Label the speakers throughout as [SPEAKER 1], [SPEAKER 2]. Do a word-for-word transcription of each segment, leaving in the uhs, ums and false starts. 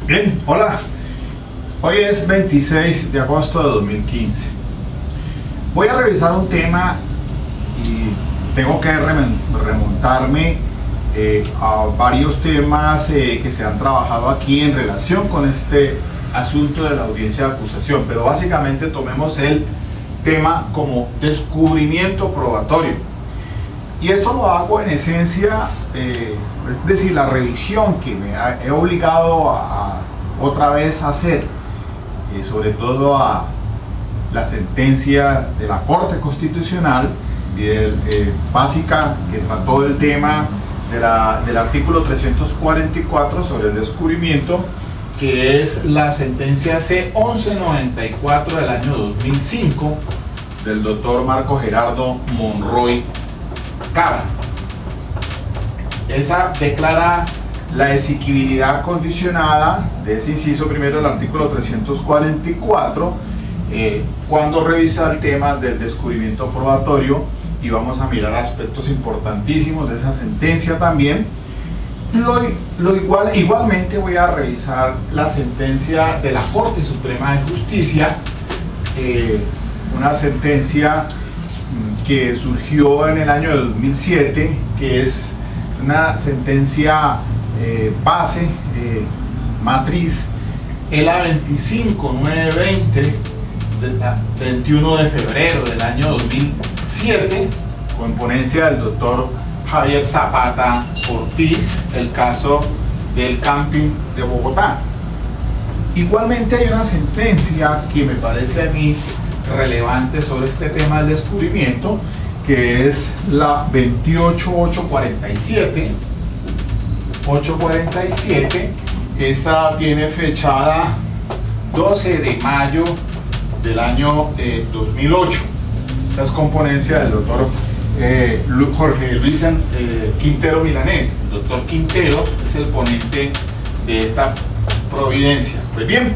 [SPEAKER 1] Bien, hola. Hoy es veintiséis de agosto de dos mil quince. Voy a revisar un tema y tengo que remontarme eh, a varios temas eh, que se han trabajado aquí en relación con este asunto de la audiencia de acusación, pero básicamente tomemos el tema como descubrimiento probatorio. Y esto lo hago en esencia, eh, es decir, la revisión que me ha, he obligado a, a otra vez a hacer, eh, sobre todo a la sentencia de la Corte Constitucional y del, eh, básica que trató el tema de la, del artículo trescientos cuarenta y cuatro sobre el descubrimiento, que es la sentencia C once noventa y cuatro del año dos mil cinco del doctor Marco Gerardo Monroy Cabra. Esa declara la exigibilidad condicionada de ese inciso primero del artículo trescientos cuarenta y cuatro eh, cuando revisa el tema del descubrimiento probatorio, y vamos a mirar aspectos importantísimos de esa sentencia también. Lo, lo igual, igualmente voy a revisar la sentencia de la Corte Suprema de Justicia, eh, una sentencia que surgió en el año de dos mil siete, que es una sentencia eh, base, eh, matriz, E L A veinticinco mil novecientos veinte del veintiuno de febrero del año dos mil siete, con ponencia del doctor Javier Zapata Ortiz, el caso del camping de Bogotá. Igualmente hay una sentencia que me parece a mí relevante sobre este tema del descubrimiento, que es la veintiocho mil ochocientos cuarenta y siete. ochocientos cuarenta y siete, esa tiene fechada doce de mayo del año eh, dos mil ocho. Esa es componencia del doctor eh, Jorge Luis eh, Quintero Milanés. El doctor Quintero es el ponente de esta providencia. Pues bien,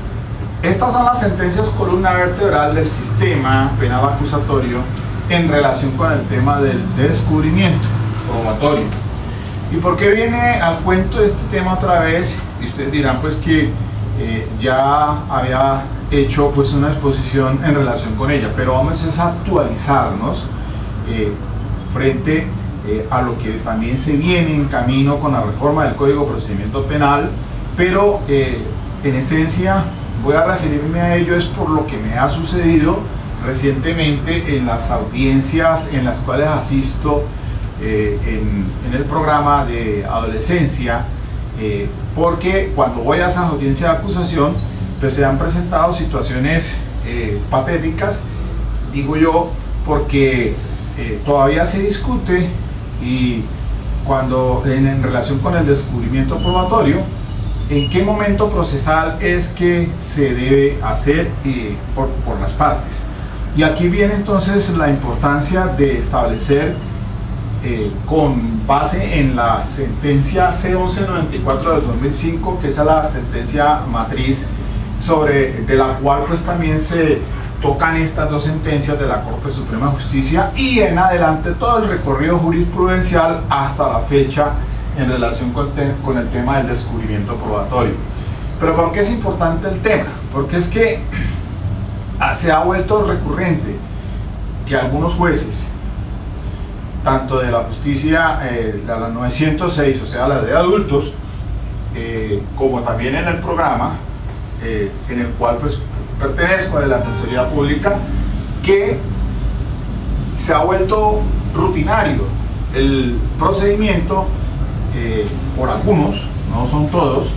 [SPEAKER 1] estas son las sentencias columna vertebral del sistema penal acusatorio en relación con el tema del descubrimiento probatorio. ¿Y por qué viene al cuento este tema otra vez? Y ustedes dirán pues que eh, ya había hecho pues una exposición en relación con ella, pero vamos a actualizarnos eh, frente eh, a lo que también se viene en camino con la reforma del Código de Procedimiento Penal, pero eh, en esencia voy a referirme a ello es por lo que me ha sucedido recientemente en las audiencias en las cuales asisto eh, en, en el programa de adolescencia, eh, porque cuando voy a esas audiencias de acusación pues se han presentado situaciones eh, patéticas, digo yo, porque eh, todavía se discute y cuando en, en relación con el descubrimiento probatorio, en qué momento procesal es que se debe hacer eh, por, por las partes. Y aquí viene entonces la importancia de establecer eh, con base en la sentencia C once noventa y cuatro del dos mil cinco, que es la sentencia matriz sobre, de la cual pues también se tocan estas dos sentencias de la Corte Suprema de Justicia, y en adelante todo el recorrido jurisprudencial hasta la fecha en relación con, te, con el tema del descubrimiento probatorio. Pero ¿por qué es importante el tema? Porque es que se ha vuelto recurrente que algunos jueces, tanto de la justicia, eh, de la novecientos seis, o sea la de adultos, eh, como también en el programa eh, en el cual pues pertenezco, de la Defensoría Pública, que se ha vuelto rutinario el procedimiento eh, por algunos, no son todos,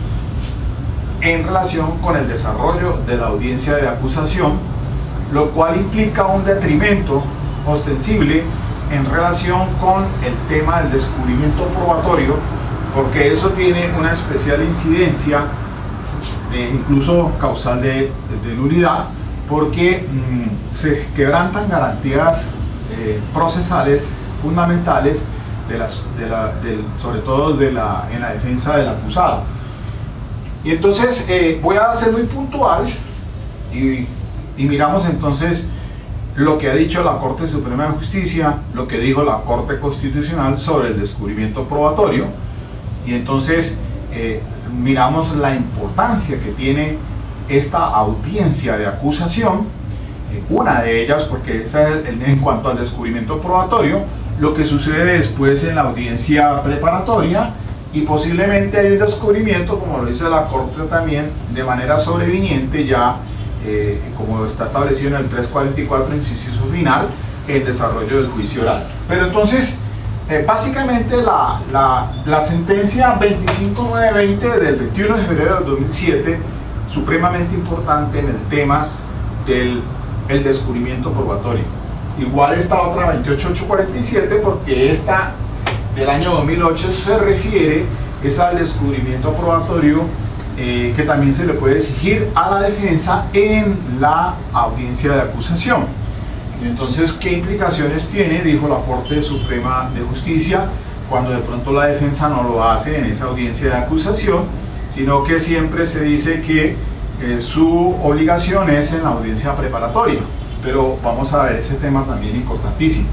[SPEAKER 1] en relación con el desarrollo de la audiencia de acusación, lo cual implica un detrimento ostensible en relación con el tema del descubrimiento probatorio, porque eso tiene una especial incidencia, de, incluso causal de, de nulidad, porque mmm, se quebrantan garantías eh, procesales fundamentales, de las, de la, del, sobre todo de la, en la defensa del acusado. Y entonces eh, voy a ser muy puntual y, y miramos entonces lo que ha dicho la Corte Suprema de Justicia, lo que dijo la Corte Constitucional sobre el descubrimiento probatorio, y entonces eh, miramos la importancia que tiene esta audiencia de acusación, eh, una de ellas porque esa es el, en cuanto al descubrimiento probatorio, lo que sucede después en la audiencia preparatoria, y posiblemente hay un descubrimiento, como lo dice la Corte también, de manera sobreviniente ya, eh, como está establecido en el trescientos cuarenta y cuatro, inciso final, el desarrollo del juicio oral. Pero entonces, eh, básicamente la, la, la sentencia veinticinco mil novecientos veinte del veintiuno de febrero del dos mil siete, supremamente importante en el tema del el descubrimiento probatorio. Igual esta otra veintiocho mil ochocientos cuarenta y siete, porque esta del año dos mil ocho se refiere es al descubrimiento probatorio eh, que también se le puede exigir a la defensa en la audiencia de acusación. Entonces, ¿qué implicaciones tiene? Dijo la Corte Suprema de Justicia, cuando de pronto la defensa no lo hace en esa audiencia de acusación, sino que siempre se dice que eh, su obligación es en la audiencia preparatoria. Pero vamos a ver ese tema también importantísimo.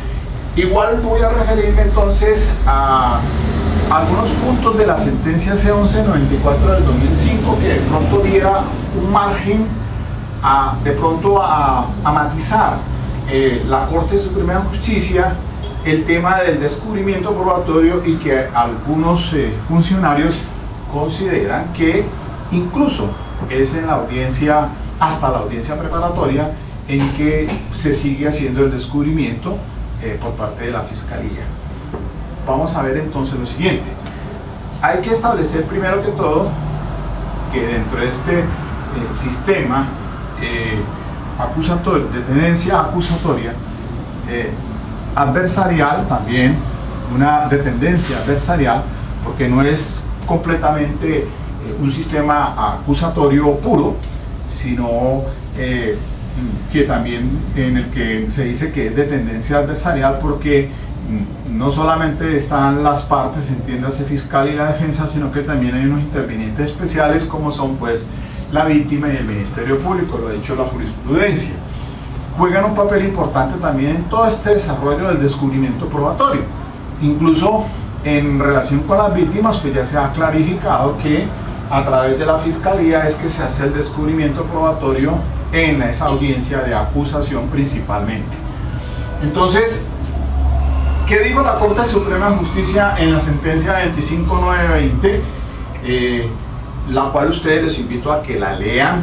[SPEAKER 1] Igual voy a referirme entonces a algunos puntos de la sentencia C once noventa y cuatro del dos mil cinco que de pronto diera un margen a, de pronto a, a matizar eh, la Corte Suprema de Justicia el tema del descubrimiento probatorio, y que algunos eh, funcionarios consideran que incluso es en la audiencia, hasta la audiencia preparatoria, en que se sigue haciendo el descubrimiento eh, por parte de la Fiscalía. Vamos a ver entonces lo siguiente. Hay que establecer primero que todo que dentro de este eh, sistema eh, acusatorio, de tendencia acusatoria, eh, adversarial también, una de tendencia adversarial, porque no es completamente eh, un sistema acusatorio puro, sino eh, que también en el que se dice que es de tendencia adversarial, porque no solamente están las partes, entiéndase fiscal y la defensa, sino que también hay unos intervinientes especiales como son pues la víctima y el Ministerio Público, lo ha dicho la jurisprudencia. Juegan un papel importante también en todo este desarrollo del descubrimiento probatorio. Incluso en relación con las víctimas, pues ya se ha clarificado que a través de la Fiscalía es que se hace el descubrimiento probatorio en esa audiencia de acusación principalmente. Entonces, ¿qué dijo la Corte Suprema de Justicia en la sentencia veinticinco mil novecientos veinte? Eh, la cual ustedes les invito a que la lean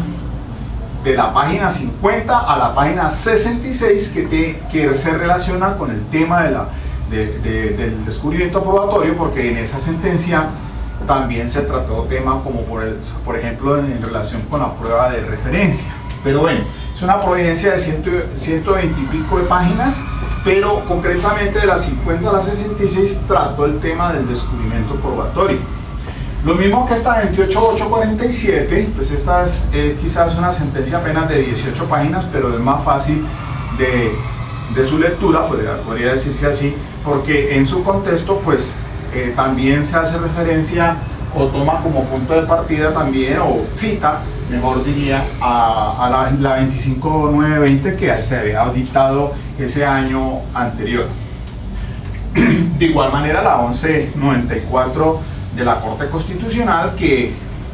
[SPEAKER 1] de la página cincuenta a la página sesenta y seis, que, te, que se relaciona con el tema de la, de, de, del descubrimiento probatorio, porque en esa sentencia también se trató temas como por, el, por ejemplo en, en relación con la prueba de referencia. Pero bueno, es una providencia de ciento veinte y pico de páginas, pero concretamente de las cincuenta a las sesenta y seis trató el tema del descubrimiento probatorio. Lo mismo que esta veintiocho mil ochocientos cuarenta y siete, pues esta es eh, quizás una sentencia apenas de dieciocho páginas, pero es más fácil de, de su lectura, podría, podría decirse así, porque en su contexto pues eh, también se hace referencia o toma como punto de partida también, o cita, mejor diría, a, a la, la veinticinco mil novecientos veinte que se había dictado ese año anterior. De igual manera la once noventa y cuatro de la Corte Constitucional, que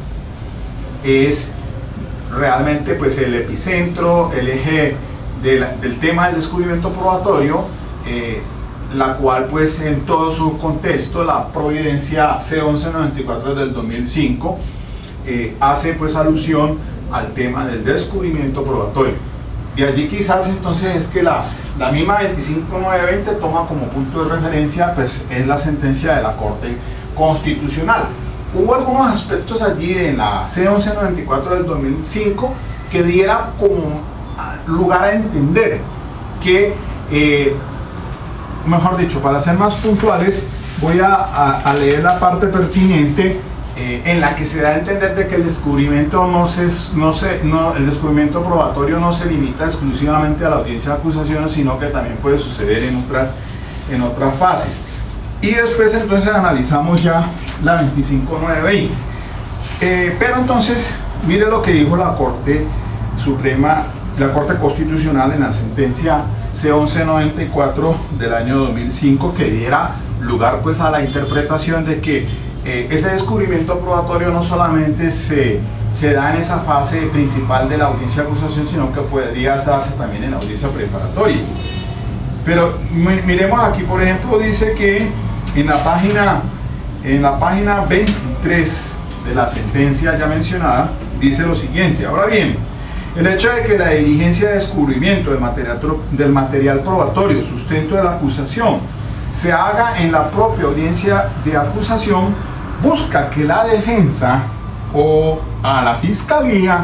[SPEAKER 1] es realmente pues el epicentro, el eje de la, del tema del descubrimiento probatorio, eh, la cual pues en todo su contexto, la providencia C once noventa y cuatro del dos mil cinco, eh, hace pues alusión al tema del descubrimiento probatorio. De allí quizás entonces es que la, la misma veinticinco mil novecientos veinte toma como punto de referencia pues es la sentencia de la Corte Constitucional. Hubo algunos aspectos allí en la C once noventa y cuatro del dos mil cinco que diera como lugar a entender que eh, mejor dicho, para ser más puntuales, voy a, a, a leer la parte pertinente eh, en la que se da a entender de que el descubrimiento no se, no se, no, el descubrimiento probatorio no se limita exclusivamente a la audiencia de acusaciones, sino que también puede suceder en otras, en otras fases. Y después entonces analizamos ya la veinticinco mil novecientos veinte. Eh, pero entonces, mire lo que dijo la Corte Suprema, la Corte Constitucional en la sentencia C once noventa y cuatro del año dos mil cinco, que diera lugar pues a la interpretación de que eh, ese descubrimiento probatorio no solamente se, se da en esa fase principal de la audiencia de acusación, sino que podría darse también en la audiencia preparatoria. Pero miremos aquí, por ejemplo, dice que en la página, en la página veintitrés de la sentencia ya mencionada, dice lo siguiente: ahora bien, el hecho de que la diligencia de descubrimiento del material, del material probatorio, sustento de la acusación, se haga en la propia audiencia de acusación, busca que la defensa o a la fiscalía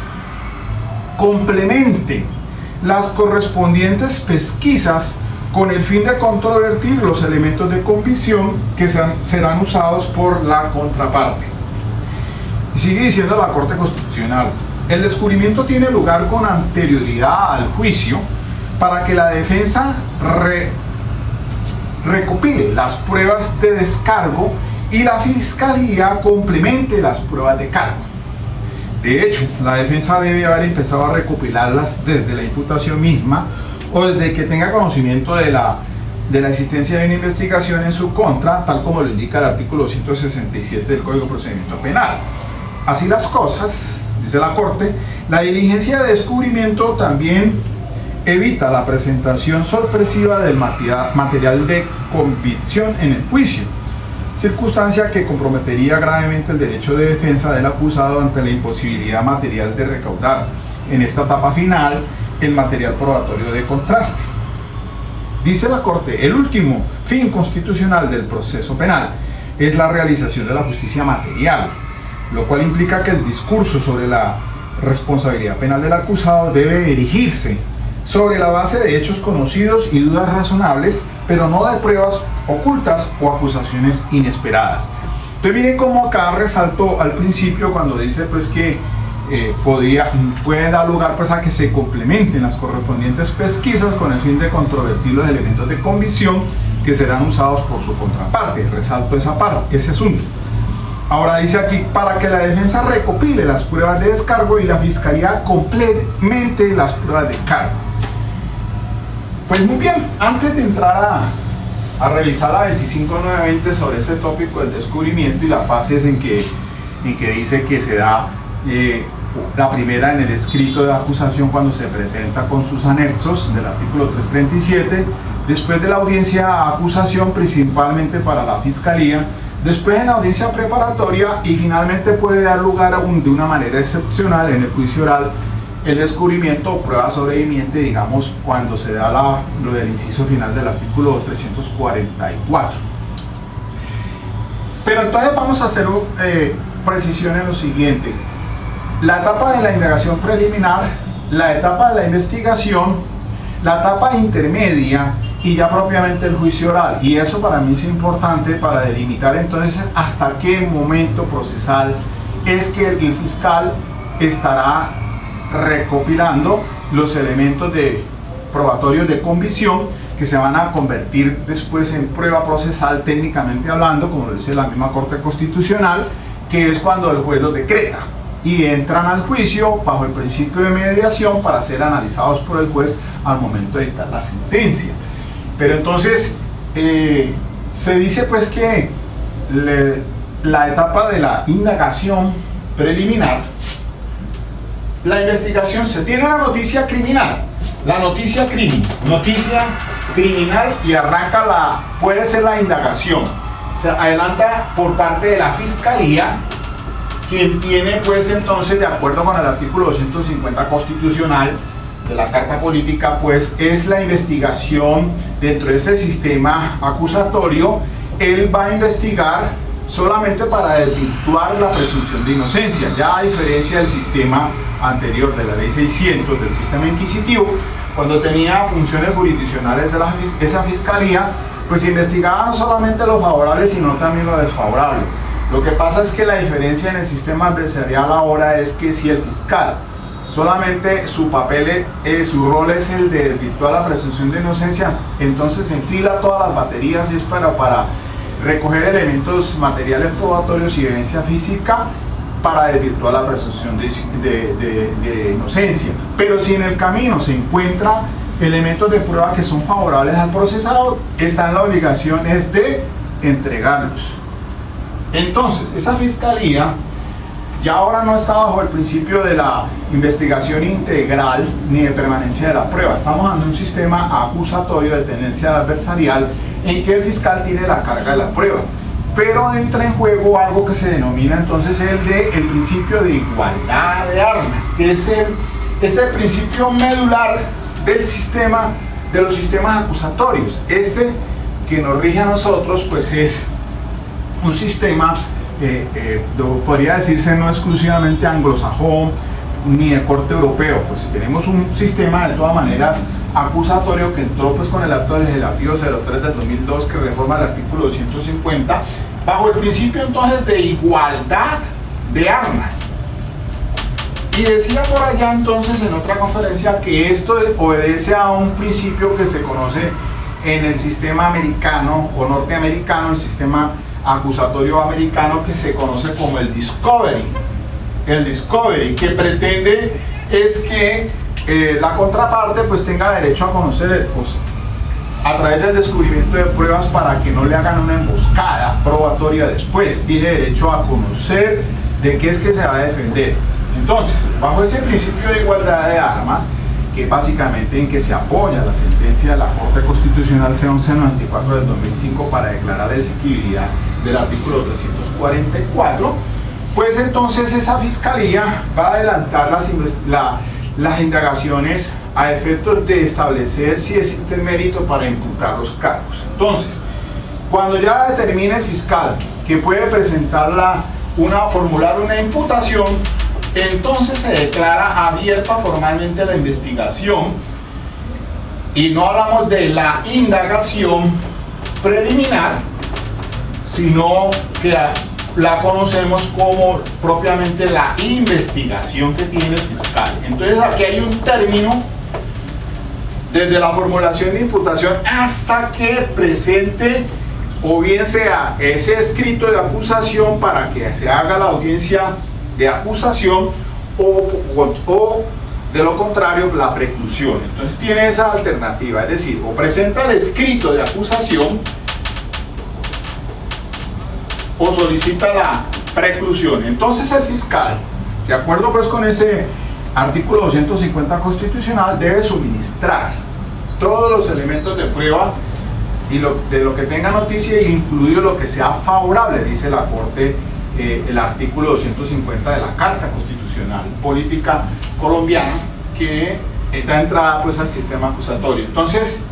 [SPEAKER 1] complemente las correspondientes pesquisas con el fin de controvertir los elementos de convicción que sean, serán usados por la contraparte. Y sigue diciendo la Corte Constitucional: el descubrimiento tiene lugar con anterioridad al juicio para que la defensa re, recopile las pruebas de descargo y la fiscalía complemente las pruebas de cargo. De hecho, la defensa debe haber empezado a recopilarlas desde la imputación misma o desde que tenga conocimiento de la, de la existencia de una investigación en su contra, tal como lo indica el artículo ciento sesenta y siete del Código de Procedimiento Penal. Así las cosas, dice la Corte, la diligencia de descubrimiento también evita la presentación sorpresiva del material de convicción en el juicio, circunstancia que comprometería gravemente el derecho de defensa del acusado ante la imposibilidad material de recaudar en esta etapa final el material probatorio de contraste. Dice la Corte: el último fin constitucional del proceso penal es la realización de la justicia material, lo cual implica que el discurso sobre la responsabilidad penal del acusado debe erigirse sobre la base de hechos conocidos y dudas razonables, pero no de pruebas ocultas o acusaciones inesperadas. Entonces miren cómo acá resaltó al principio cuando dice pues que eh, podría, puede dar lugar pues a que se complementen las correspondientes pesquisas con el fin de controvertir los elementos de convicción que serán usados por su contraparte. Resalto esa parte, ese asunto. Ahora dice aquí: para que la defensa recopile las pruebas de descargo y la fiscalía complemente las pruebas de cargo. Pues muy bien, antes de entrar a, a revisar la veinticinco mil novecientos veinte sobre ese tópico del descubrimiento y las fases en que, en que dice que se da eh, la primera en el escrito de acusación cuando se presenta con sus anexos del artículo trescientos treinta y siete, después de la audiencia de acusación principalmente para la fiscalía, después en la audiencia preparatoria y finalmente puede dar lugar a un, de una manera excepcional en el juicio oral el descubrimiento o prueba sobreviviente, digamos, cuando se da la, lo del inciso final del artículo trescientos cuarenta y cuatro. Pero entonces vamos a hacer eh, precisión en lo siguiente: la etapa de la indagación preliminar, la etapa de la investigación, la etapa intermedia y ya propiamente el juicio oral. Y eso para mí es importante para delimitar entonces hasta qué momento procesal es que el fiscal estará recopilando los elementos de probatorios de convicción que se van a convertir después en prueba procesal técnicamente hablando, como lo dice la misma Corte Constitucional, que es cuando el juez los decreta y entran al juicio bajo el principio de mediación para ser analizados por el juez al momento de dictar la sentencia. Pero entonces eh, se dice pues que le, la etapa de la indagación preliminar, la investigación, se tiene una noticia criminal, la noticia criminis, noticia criminal, y arranca la, puede ser la indagación, se adelanta por parte de la fiscalía, quien tiene pues entonces, de acuerdo con el artículo doscientos cincuenta constitucional de la Carta Política, pues es la investigación dentro de ese sistema acusatorio. Él va a investigar solamente para desvirtuar la presunción de inocencia, ya a diferencia del sistema anterior de la ley seiscientos, del sistema inquisitivo, cuando tenía funciones jurisdiccionales de la, esa fiscalía, pues investigaba no solamente lo favorable sino también lo desfavorable. Lo que pasa es que la diferencia en el sistema adversarial ahora es que si el fiscal solamente su papel, es, su rol es el de desvirtuar la presunción de inocencia, entonces enfila todas las baterías y es para, para recoger elementos materiales probatorios y evidencia física para desvirtuar la presunción de, de, de, de inocencia. Pero si en el camino se encuentra elementos de prueba que son favorables al procesado, está en la obligación es de entregarlos. Entonces, esa fiscalía ya ahora no está bajo el principio de la investigación integral ni de permanencia de la prueba. Estamos hablando de un sistema acusatorio de tendencia adversarial en que el fiscal tiene la carga de la prueba. Pero entra en juego algo que se denomina entonces el de el principio de igualdad de armas, que es el, es el principio medular del sistema, de los sistemas acusatorios. Este que nos rige a nosotros pues es un sistema, eh, eh, podría decirse no exclusivamente anglosajón ni de corte europeo, pues tenemos un sistema de todas maneras acusatorio que entró pues con el acto legislativo cero tres del dos mil dos que reforma el artículo doscientos cincuenta bajo el principio entonces de igualdad de armas. Y decía por allá entonces en otra conferencia que esto obedece a un principio que se conoce en el sistema americano o norteamericano, el sistema acusatorio americano, que se conoce como el discovery. El discovery, que pretende es que eh, la contraparte pues tenga derecho a conocer pues, a través del descubrimiento de pruebas para que no le hagan una emboscada probatoria después. Tiene derecho a conocer de qué es que se va a defender. Entonces, bajo ese principio de igualdad de armas, que básicamente en que se apoya la sentencia de la Corte Constitucional C once noventa y cuatro del dos mil cinco para declarar exigibilidad del artículo trescientos cuarenta y cuatro, pues entonces esa fiscalía va a adelantar las, la, las indagaciones a efectos de establecer si existe mérito para imputar los cargos. Entonces, cuando ya determine el fiscal que puede presentar la, una, formular una imputación, entonces se declara abierta formalmente la investigación y no hablamos de la indagación preliminar, sino que la conocemos como propiamente la investigación que tiene el fiscal. Entonces aquí hay un término desde la formulación de imputación hasta que presente o bien sea ese escrito de acusación para que se haga la audiencia de acusación o, o, o de lo contrario la preclusión. Entonces tiene esa alternativa, es decir, o presenta el escrito de acusación o solicita la preclusión. Entonces el fiscal, de acuerdo pues con ese artículo doscientos cincuenta constitucional, debe suministrar todos los elementos de prueba y lo, de lo que tenga noticia, incluido lo que sea favorable, dice la Corte, eh, el artículo doscientos cincuenta de la Carta Constitucional Política Colombiana, que da entrada pues al sistema acusatorio. Entonces,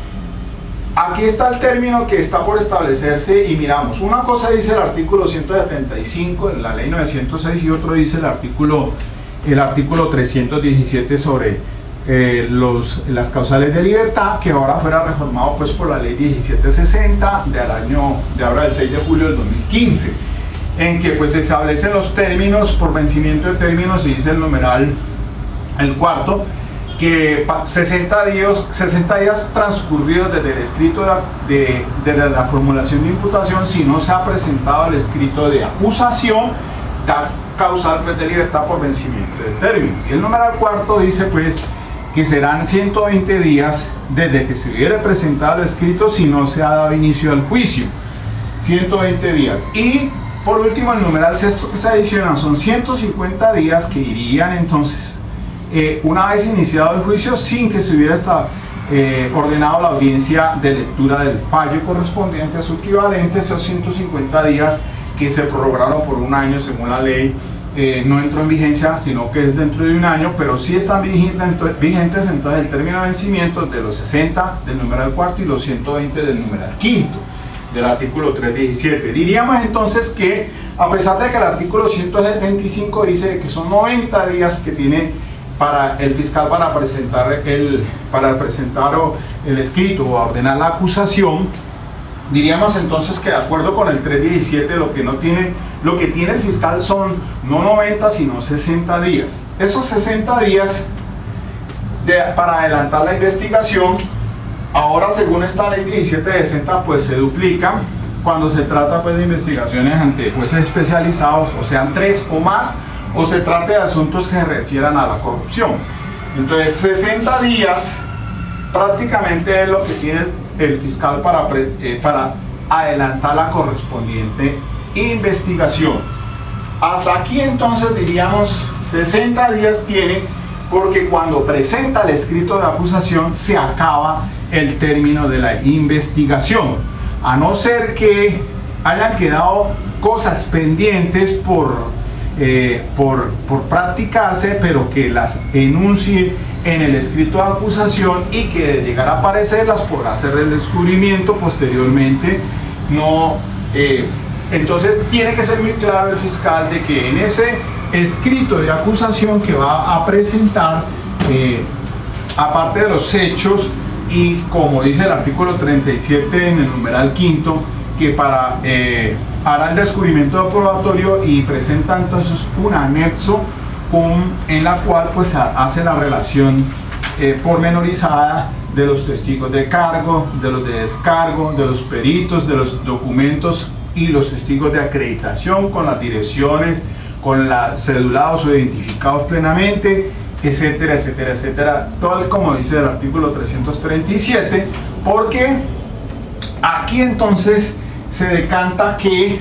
[SPEAKER 1] aquí está el término que está por establecerse y miramos. Una cosa dice el artículo ciento setenta y cinco en la ley novecientos seis y otro dice el artículo, el artículo trescientos diecisiete sobre eh, los, las causales de libertad, que ahora fuera reformado pues por la ley diecisiete sesenta del año de ahora del seis de julio del dos mil quince, en que pues se establecen los términos por vencimiento de términos y dice el numeral el cuarto que sesenta días, sesenta días transcurridos desde el escrito de, de, de la formulación de imputación, si no se ha presentado el escrito de acusación, da causal pues, de libertad por vencimiento de término. Y el numeral cuarto dice pues que serán ciento veinte días desde que se hubiera presentado el escrito si no se ha dado inicio al juicio. ciento veinte días. Y por último el numeral sexto que se adiciona son ciento cincuenta días que irían entonces Eh, una vez iniciado el juicio sin que se hubiera estado, eh, ordenado la audiencia de lectura del fallo correspondiente a su equivalente, esos ciento cincuenta días que se prorrogaron por un año según la ley, eh, no entró en vigencia sino que es dentro de un año, pero sí están vigentes, vigentes entonces el término de vencimiento de los sesenta del numeral cuarto y los ciento veinte del numeral quinto del artículo trescientos diecisiete. Diríamos entonces que a pesar de que el artículo ciento setenta y cinco dice que son noventa días que tiene para el fiscal para presentar el para presentar el escrito o ordenar la acusación, diríamos entonces que de acuerdo con el trescientos diecisiete lo que no tiene lo que tiene el fiscal son no noventa sino sesenta días. Esos sesenta días de, para adelantar la investigación, ahora según esta ley diecisiete sesenta pues se duplican cuando se trata pues de investigaciones ante jueces especializados, o sean tres o más, o se trate de asuntos que se refieran a la corrupción. Entonces sesenta días prácticamente es lo que tiene el fiscal para, eh, para adelantar la correspondiente investigación. Hasta aquí entonces diríamos sesenta días tiene, porque cuando presenta el escrito de acusación se acaba el término de la investigación, a no ser que hayan quedado cosas pendientes por, eh, por, por practicarse, pero que las enuncie en el escrito de acusación y que de llegar a aparecerlas podrá hacer el descubrimiento posteriormente. No, eh, entonces tiene que ser muy claro el fiscal de que en ese escrito de acusación que va a presentar, eh, aparte de los hechos, y como dice el artículo treinta y siete en el numeral quinto, que para eh, hará el descubrimiento de probatorio y presenta entonces un anexo con, en la cual pues hace la relación eh, pormenorizada de los testigos de cargo, de los de descargo, de los peritos, de los documentos y los testigos de acreditación con las direcciones, con los cedulados o identificados plenamente, etcétera, etcétera, etcétera, tal como dice el artículo trescientos treinta y siete, porque aquí entonces se decanta que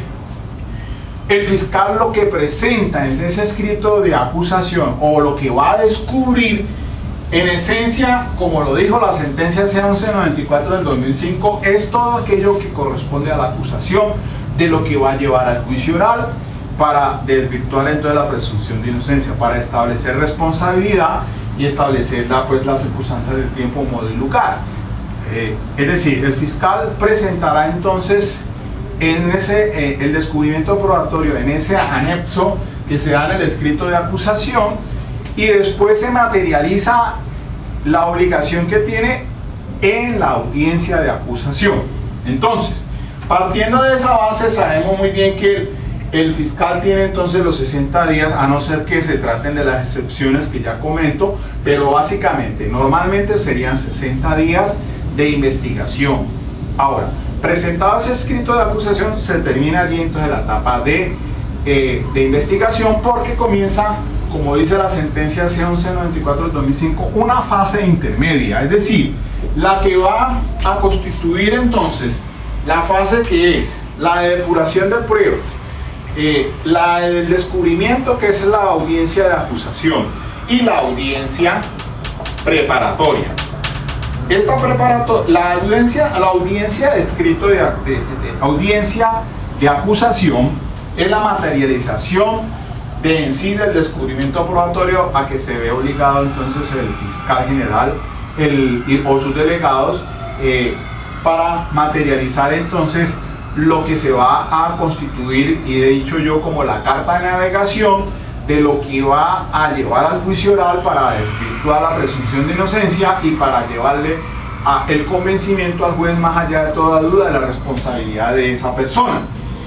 [SPEAKER 1] el fiscal lo que presenta en ese escrito de acusación o lo que va a descubrir, en esencia, como lo dijo la sentencia C once noventa y cuatro del dos mil cinco, es todo aquello que corresponde a la acusación de lo que va a llevar al juicio oral para desvirtuar entonces la presunción de inocencia, para establecer responsabilidad y establecer la, pues, las circunstancias del tiempo, modo y lugar. Eh, es decir, el fiscal presentará entonces en ese, eh, el descubrimiento probatorio en ese anexo que se da en el escrito de acusación, y después se materializa la obligación que tiene en la audiencia de acusación. Entonces, partiendo de esa base, sabemos muy bien que el, el fiscal tiene entonces los sesenta días, a no ser que se traten de las excepciones que ya comento, pero básicamente, normalmente serían sesenta días de investigación. Ahora, presentado ese escrito de acusación, se termina allí entonces la etapa de, eh, de investigación, porque comienza, como dice la sentencia C once noventa y cuatro del dos mil cinco, una fase intermedia, es decir, la que va a constituir entonces la fase que es la de depuración de pruebas, eh, la del descubrimiento, que es la audiencia de acusación, y la audiencia preparatoria. Esta preparatoria, la audiencia, la audiencia de escrito de, de, de, de audiencia de acusación es la materialización de en sí del descubrimiento probatorio a que se ve obligado entonces el fiscal general el, o sus delegados eh, para materializar entonces lo que se va a constituir, y he dicho yo, como la carta de navegación de lo que va a llevar al juicio oral para desvirtuar la presunción de inocencia y para llevarle a el convencimiento al juez, más allá de toda duda, de la responsabilidad de esa persona.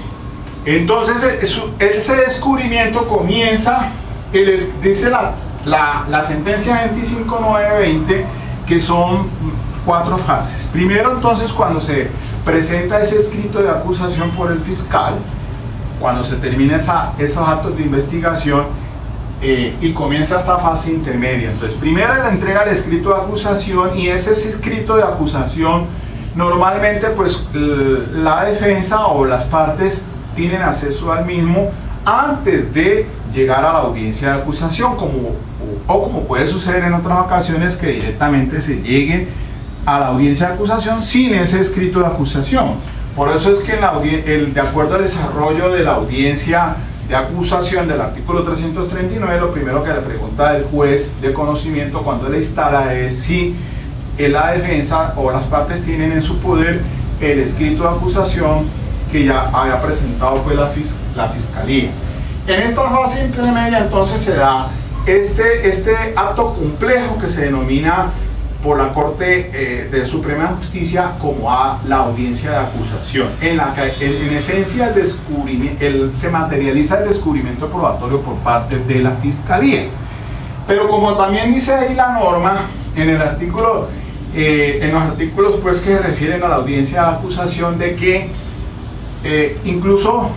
[SPEAKER 1] Entonces ese descubrimiento comienza, dice la, la, la sentencia veinticinco mil novecientos veinte, que son cuatro fases. Primero, entonces, cuando se presenta ese escrito de acusación por el fiscal, cuando se termina esa, esos actos de investigación, eh, y comienza esta fase intermedia. Entonces, primero la entrega del escrito de acusación, y ese escrito de acusación normalmente pues la defensa o las partes tienen acceso al mismo antes de llegar a la audiencia de acusación, como, o, o como puede suceder en otras ocasiones, que directamente se llegue a la audiencia de acusación sin ese escrito de acusación. Por eso es que en la el, de acuerdo al desarrollo de la audiencia de acusación del artículo trescientos treinta y nueve, lo primero que le pregunta el juez de conocimiento cuando le instala es si la defensa o las partes tienen en su poder el escrito de acusación que ya había presentado pues la, fis la fiscalía. En esta fase intermedia entonces se da este, este acto complejo que se denomina por la Corte eh, de Suprema Justicia como a la audiencia de acusación, en la que en, en esencia el descubrimiento, el, se materializa el descubrimiento probatorio por parte de la fiscalía. Pero como también dice ahí la norma, en el artículo, eh, en los artículos pues que se refieren a la audiencia de acusación, de que eh, incluso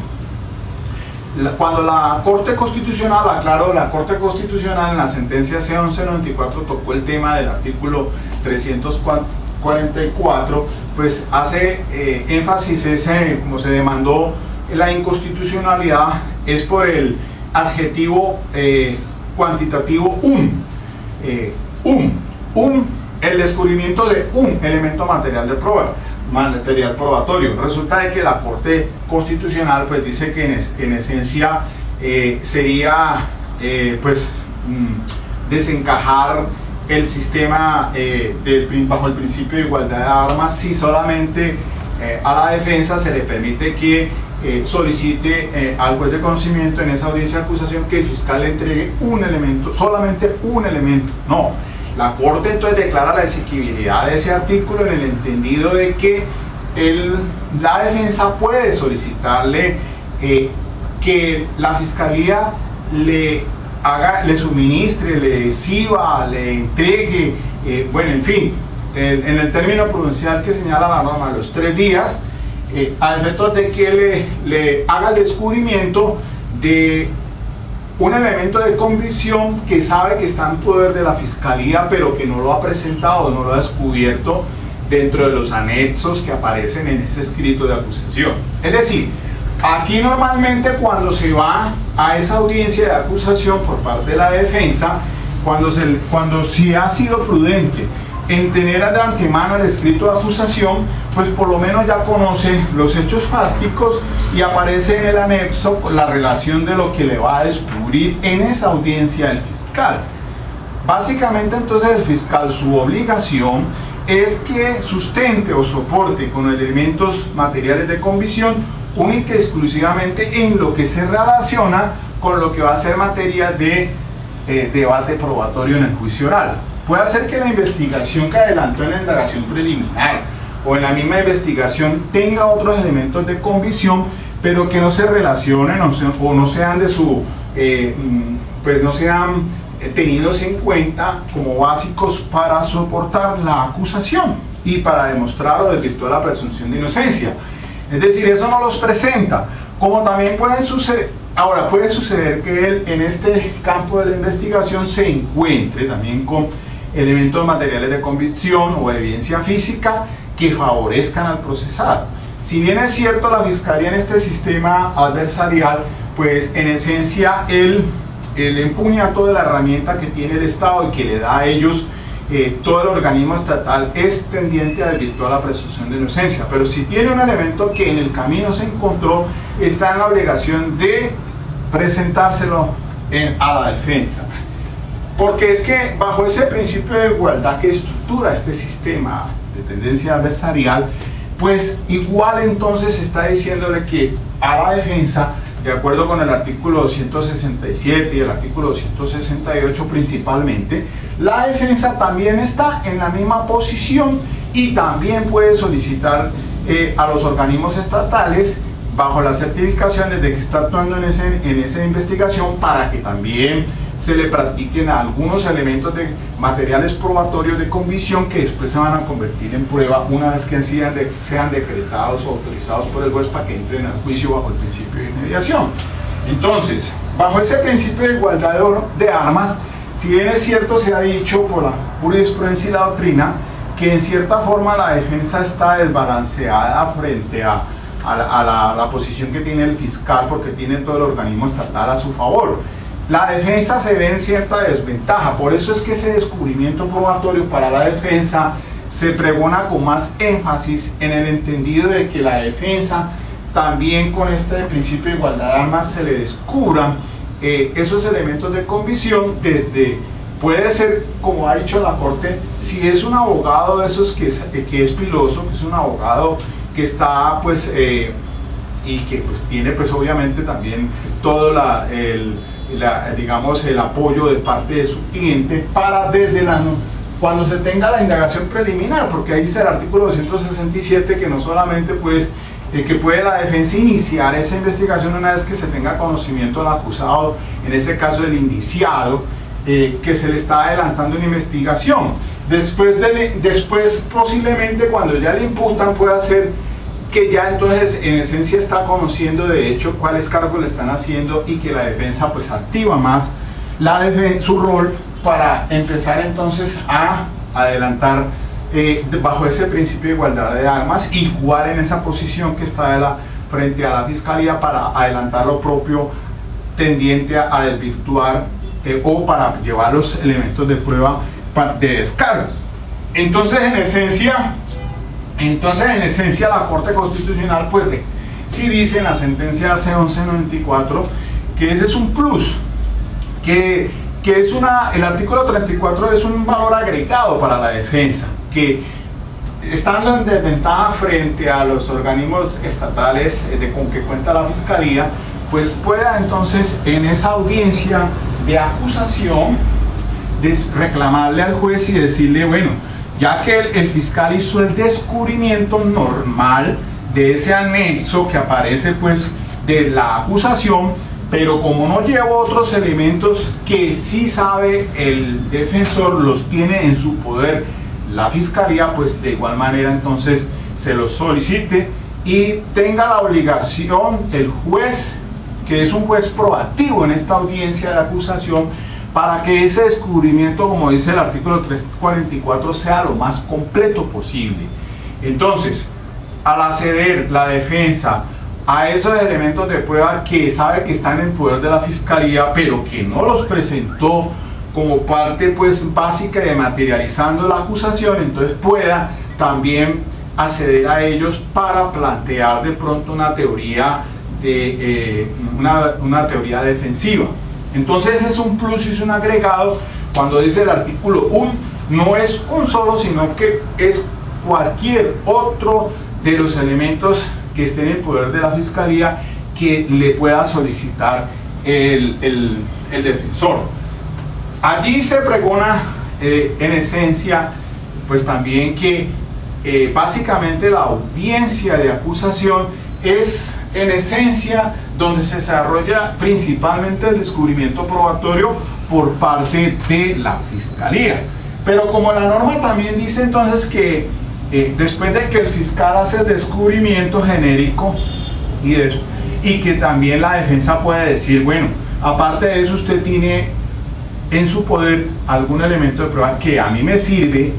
[SPEAKER 1] la, cuando la Corte Constitucional, aclaro, la Corte Constitucional en la sentencia C once noventa y cuatro tocó el tema del artículo trescientos cuarenta y cuatro, pues hace eh, énfasis ese, como se demandó la inconstitucionalidad es por el adjetivo eh, cuantitativo un, eh, un, un, el descubrimiento de un elemento material de prueba, material probatorio. Resulta de que la Corte Constitucional pues dice que en, es, en esencia eh, sería eh, pues mmm, desencajar el sistema eh, del, bajo el principio de igualdad de armas si solamente eh, a la defensa se le permite que eh, solicite eh, al juez de conocimiento en esa audiencia de acusación que el fiscal le entregue un elemento, solamente un elemento. No, la Corte entonces declara la exequibilidad de ese artículo en el entendido de que el, la defensa puede solicitarle eh, que la fiscalía le haga, le suministre, le exhiba, le entregue, eh, bueno, en fin, el, en el término prudencial que señala la norma, los tres días, eh, a efectos de que le, le haga el descubrimiento de un elemento de convicción que sabe que está en poder de la fiscalía, pero que no lo ha presentado, no lo ha descubierto dentro de los anexos que aparecen en ese escrito de acusación. Es decir, aquí normalmente cuando se va a esa audiencia de acusación por parte de la defensa, cuando, se, cuando se ha sido prudente en tener de antemano el escrito de acusación, pues por lo menos ya conoce los hechos fácticos y aparece en el anexo la relación de lo que le va a descubrir en esa audiencia el fiscal. Básicamente entonces el fiscal, su obligación es que sustente o soporte con elementos materiales de convicción única y exclusivamente en lo que se relaciona con lo que va a ser materia de eh, debate probatorio en el juicio oral. Puede ser que la investigación que adelantó en la indagación preliminar o en la misma investigación tenga otros elementos de convicción, pero que no se relacionen o, se, o no sean de su, eh, pues no sean tenidos en cuenta como básicos para soportar la acusación y para demostrar o desvirtuar la presunción de inocencia. Es decir, eso no los presenta, como también puede suceder, ahora puede suceder que él en este campo de la investigación se encuentre también con elementos materiales de convicción o evidencia física que favorezcan al procesado. Si bien es cierto, la fiscalía en este sistema adversarial, pues en esencia él, él empuña toda la herramienta que tiene el Estado y que le da a ellos Eh, todo el organismo estatal es tendiente a desvirtuar la presunción de inocencia, pero si tiene un elemento que en el camino se encontró, está en la obligación de presentárselo en, a la defensa, porque es que bajo ese principio de igualdad que estructura este sistema de tendencia adversarial, pues igual entonces está diciéndole que a la defensa, de acuerdo con el artículo doscientos sesenta y siete y el artículo doscientos sesenta y ocho principalmente, la defensa también está en la misma posición y también puede solicitar eh, a los organismos estatales, bajo la certificación desde que está actuando en, ese, en esa investigación, para que también se le practiquen algunos elementos de materiales probatorios de convicción que después se van a convertir en prueba una vez que sean, de, sean decretados o autorizados por el juez para que entren al juicio bajo el principio de inmediación. Entonces, bajo ese principio de igualdad de, de armas, si bien es cierto, se ha dicho por la jurisprudencia y la doctrina que en cierta forma la defensa está desbalanceada frente a, a, la, a la, la posición que tiene el fiscal, porque tiene todo el organismo estatal a su favor. La defensa se ve en cierta desventaja, por eso es que ese descubrimiento probatorio para la defensa se pregona con más énfasis en el entendido de que la defensa también con este principio de igualdad de armas se le descubran eh, esos elementos de convicción desde, puede ser como ha dicho la Corte, si es un abogado de esos que es, que es piloso, que es un abogado que está pues eh, y que pues tiene pues obviamente también todo la, el La, digamos el apoyo de parte de su cliente para desde la cuando se tenga la indagación preliminar, porque ahí dice el artículo doscientos sesenta y siete que no solamente pues eh, que puede la defensa iniciar esa investigación una vez que se tenga conocimiento del acusado, en ese caso el indiciado, eh, que se le está adelantando una investigación, después, de, después posiblemente cuando ya le imputan puede hacer que ya entonces en esencia está conociendo de hecho cuáles cargos le están haciendo y que la defensa pues activa más la defen su rol para empezar entonces a adelantar eh, bajo ese principio de igualdad de armas, igual en esa posición que está de la frente a la fiscalía para adelantar lo propio tendiente a, a desvirtuar eh, o para llevar los elementos de prueba de descargo. Entonces en esencia entonces en esencia la Corte Constitucional pues sí dice en la sentencia C once noventa y cuatro que ese es un plus, que, que es una, el artículo treinta y cuatro es un valor agregado para la defensa, que estando en desventaja frente a los organismos estatales de, con que cuenta la Fiscalía, pues pueda entonces en esa audiencia de acusación de reclamarle al juez y decirle, bueno, ya que el, el fiscal hizo el descubrimiento normal de ese anexo que aparece pues de la acusación, pero como no llevo otros elementos que sí sabe el defensor, los tiene en su poder la fiscalía, pues de igual manera entonces se los solicite y tenga la obligación el juez, que es un juez proactivo en esta audiencia de acusación, para que ese descubrimiento, como dice el artículo trescientos cuarenta y cuatro, sea lo más completo posible. Entonces, al acceder la defensa a esos elementos de prueba que sabe que están en poder de la fiscalía, pero que no los presentó como parte pues básica de materializando la acusación, entonces pueda también acceder a ellos para plantear de pronto una teoría de eh, una, una teoría defensiva. Entonces es un plus y es un agregado. Cuando dice el artículo uno, no es un solo, sino que es cualquier otro de los elementos que estén en el poder de la fiscalía que le pueda solicitar el, el, el defensor. Allí se pregona eh, en esencia pues también que eh, básicamente la audiencia de acusación es en esencia donde se desarrolla principalmente el descubrimiento probatorio por parte de la fiscalía. Pero como la norma también dice entonces que eh, después de que el fiscal hace el descubrimiento genérico y, de, y que también la defensa puede decir, bueno, aparte de eso usted tiene en su poder algún elemento de prueba que a mí me sirve,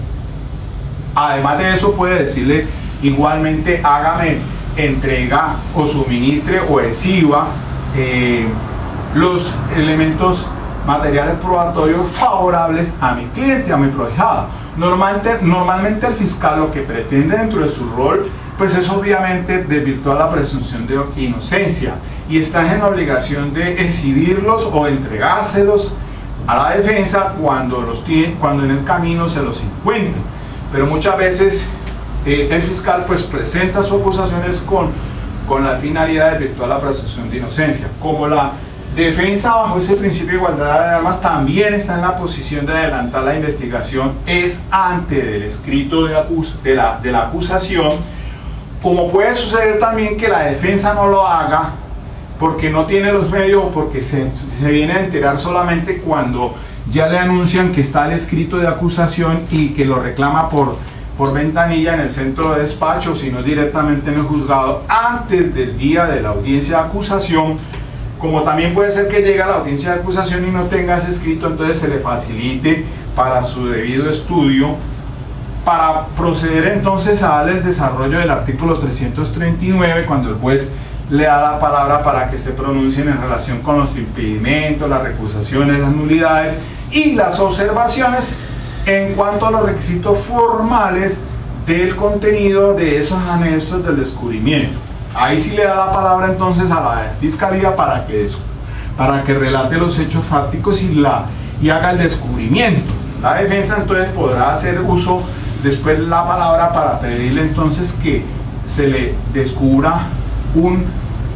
[SPEAKER 1] además de eso puede decirle igualmente hágame entrega o suministre o exhiba eh, los elementos materiales probatorios favorables a mi cliente, a mi prohijado. Normalmente, normalmente el fiscal lo que pretende dentro de su rol pues es obviamente desvirtuar la presunción de inocencia y está en la obligación de exhibirlos o entregárselos a la defensa cuando, los tiene, cuando en el camino se los encuentre. Pero muchas veces eh, el fiscal pues presenta sus acusaciones con, con la finalidad de desvirtuar la presunción de inocencia. Como la defensa bajo ese principio de igualdad de armas también está en la posición de adelantar la investigación, es antes del escrito de, acus de, la, de la acusación, como puede suceder también que la defensa no lo haga porque no tiene los medios o porque se, se viene a enterar solamente cuando ya le anuncian que está el escrito de acusación y que lo reclama por, por ventanilla en el centro de despacho, sino directamente en el juzgado antes del día de la audiencia de acusación. Como también puede ser que llegue a la audiencia de acusación y no tenga ese escrito, entonces se le facilite para su debido estudio, para proceder entonces a darle el desarrollo del artículo trescientos treinta y nueve cuando el juez le da la palabra para que se pronuncien en relación con los impedimentos, las recusaciones, las nulidades y las observaciones en cuanto a los requisitos formales del contenido de esos anexos del descubrimiento. Ahí sí le da la palabra entonces a la fiscalía para que, para que relate los hechos fácticos y, la, y haga el descubrimiento. La defensa entonces podrá hacer uso después la palabra para pedirle entonces que se le descubra un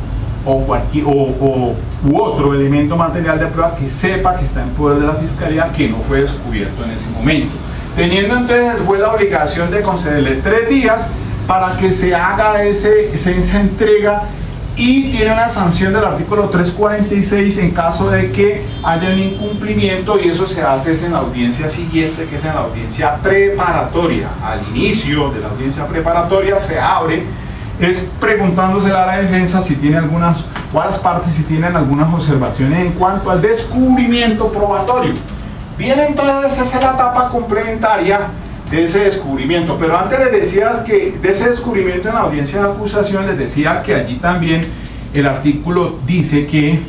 [SPEAKER 1] o cualquier o, o u otro elemento material de prueba que sepa que está en poder de la fiscalía que no fue descubierto en ese momento, teniendo entonces el juez la obligación de concederle tres días para que se haga ese, esa entrega, y tiene una sanción del artículo trescientos cuarenta y seis en caso de que haya un incumplimiento, y eso se hace es en la audiencia siguiente, que es en la audiencia preparatoria. Al inicio de la audiencia preparatoria se abre es preguntándose a la defensa si tiene algunas, o a las partes si tienen algunas observaciones en cuanto al descubrimiento probatorio. Bien, entonces esa es la etapa complementaria de ese descubrimiento. Pero antes les decía que de ese descubrimiento en la audiencia de acusación, les decía que allí también el artículo dice que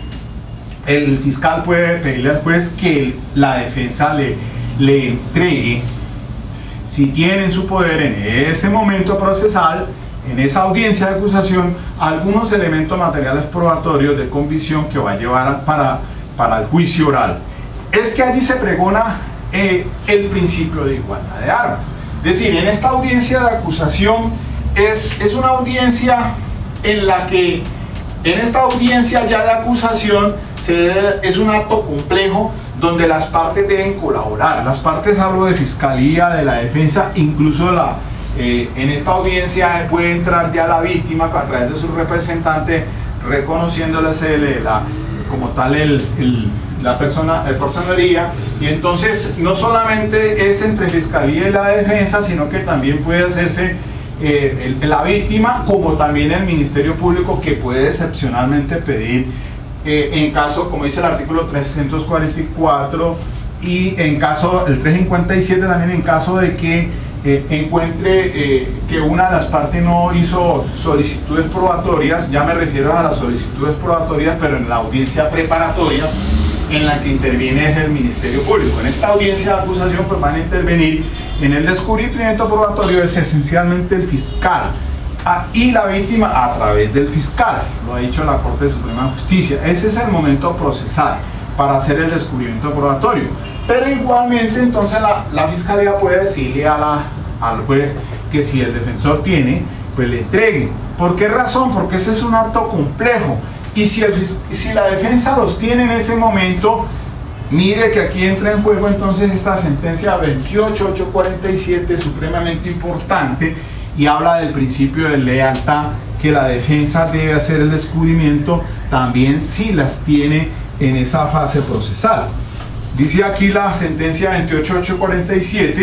[SPEAKER 1] el fiscal puede pedirle al juez que la defensa le, le entregue, si tiene en su poder en ese momento procesal, en esa audiencia de acusación, algunos elementos materiales probatorios de convicción que va a llevar para, para el juicio oral. Es que allí se pregona eh, el principio de igualdad de armas. Es decir, en esta audiencia de acusación es, es una audiencia en la que, en esta audiencia ya de acusación, se, es un acto complejo donde las partes deben colaborar. Las partes, hablo de fiscalía, de la defensa, incluso la, eh, en esta audiencia puede entrar ya la víctima a través de su representante, reconociéndoles el, la, como tal el, el, la persona, el personería, y entonces no solamente es entre fiscalía y la defensa, sino que también puede hacerse eh, el, la víctima, como también el Ministerio Público, que puede excepcionalmente pedir Eh, en caso, como dice el artículo trescientos cuarenta y cuatro, y en caso, el trescientos cincuenta y siete también, en caso de que eh, encuentre eh, que una de las partes no hizo solicitudes probatorias, ya me refiero a las solicitudes probatorias, pero en la audiencia preparatoria en la que interviene es el Ministerio Público. En esta audiencia de acusación pues van a intervenir en el descubrimiento probatorio es esencialmente el fiscal, Ah, y la víctima a través del fiscal, lo ha dicho la Corte Suprema de Justicia. Ese es el momento procesal para hacer el descubrimiento probatorio, pero igualmente entonces la, la fiscalía puede decirle a la, al juez que si el defensor tiene, pues le entregue. ¿Por qué razón? Porque ese es un acto complejo, y si, el, si la defensa los tiene en ese momento, mire que aquí entra en juego entonces esta sentencia veintiocho mil ochocientos cuarenta y siete, supremamente importante, y habla del principio de lealtad, que la defensa debe hacer el descubrimiento también si las tiene en esa fase procesal. Dice aquí la sentencia veintiocho mil ochocientos cuarenta y siete,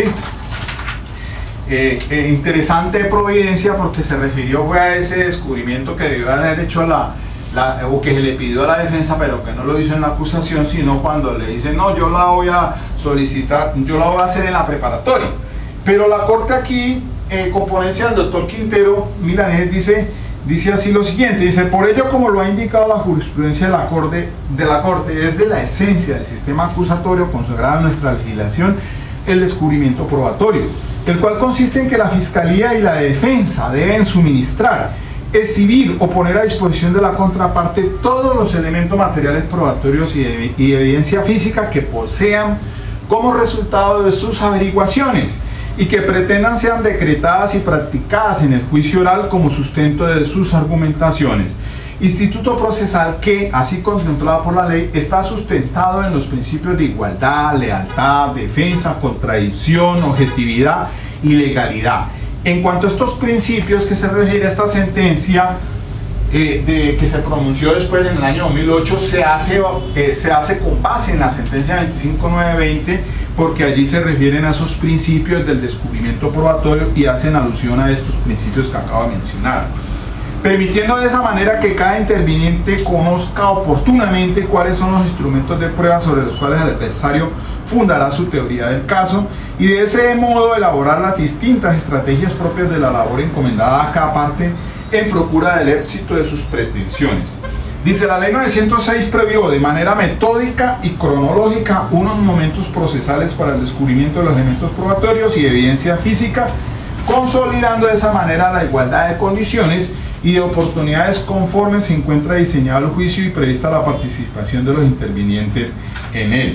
[SPEAKER 1] eh, eh, interesante providencia, porque se refirió fue a ese descubrimiento que debió haber hecho la, la, o que se le pidió a la defensa, pero que no lo hizo en la acusación, sino cuando le dice no, yo la voy a solicitar, yo la voy a hacer en la preparatoria. Pero la Corte aquí, Eh, con ponencia del doctor Quintero Milanés, dice, dice así lo siguiente, dice: por ello, como lo ha indicado la jurisprudencia de la Corte, de la Corte es de la esencia del sistema acusatorio consagrado en nuestra legislación el descubrimiento probatorio, el cual consiste en que la Fiscalía y la Defensa deben suministrar, exhibir o poner a disposición de la contraparte todos los elementos materiales probatorios y, de, y evidencia física que posean como resultado de sus averiguaciones y que pretendan sean decretadas y practicadas en el juicio oral como sustento de sus argumentaciones. Instituto procesal que, así contemplado por la ley, está sustentado en los principios de igualdad, lealtad, defensa, contradicción, objetividad y legalidad. En cuanto a estos principios que se refiere a esta sentencia eh, de, que se pronunció después en el año dos mil ocho, se hace, eh, se hace con base en la sentencia veinticinco mil novecientos veinte, porque allí se refieren a esos principios del descubrimiento probatorio y hacen alusión a estos principios que acabo de mencionar, permitiendo de esa manera que cada interviniente conozca oportunamente cuáles son los instrumentos de prueba sobre los cuales el adversario fundará su teoría del caso, y de ese modo elaborar las distintas estrategias propias de la labor encomendada a cada parte en procura del éxito de sus pretensiones. Dice, la ley novecientos seis previó de manera metódica y cronológica unos momentos procesales para el descubrimiento de los elementos probatorios y evidencia física, consolidando de esa manera la igualdad de condiciones y de oportunidades conforme se encuentra diseñado el juicio y prevista la participación de los intervinientes en él.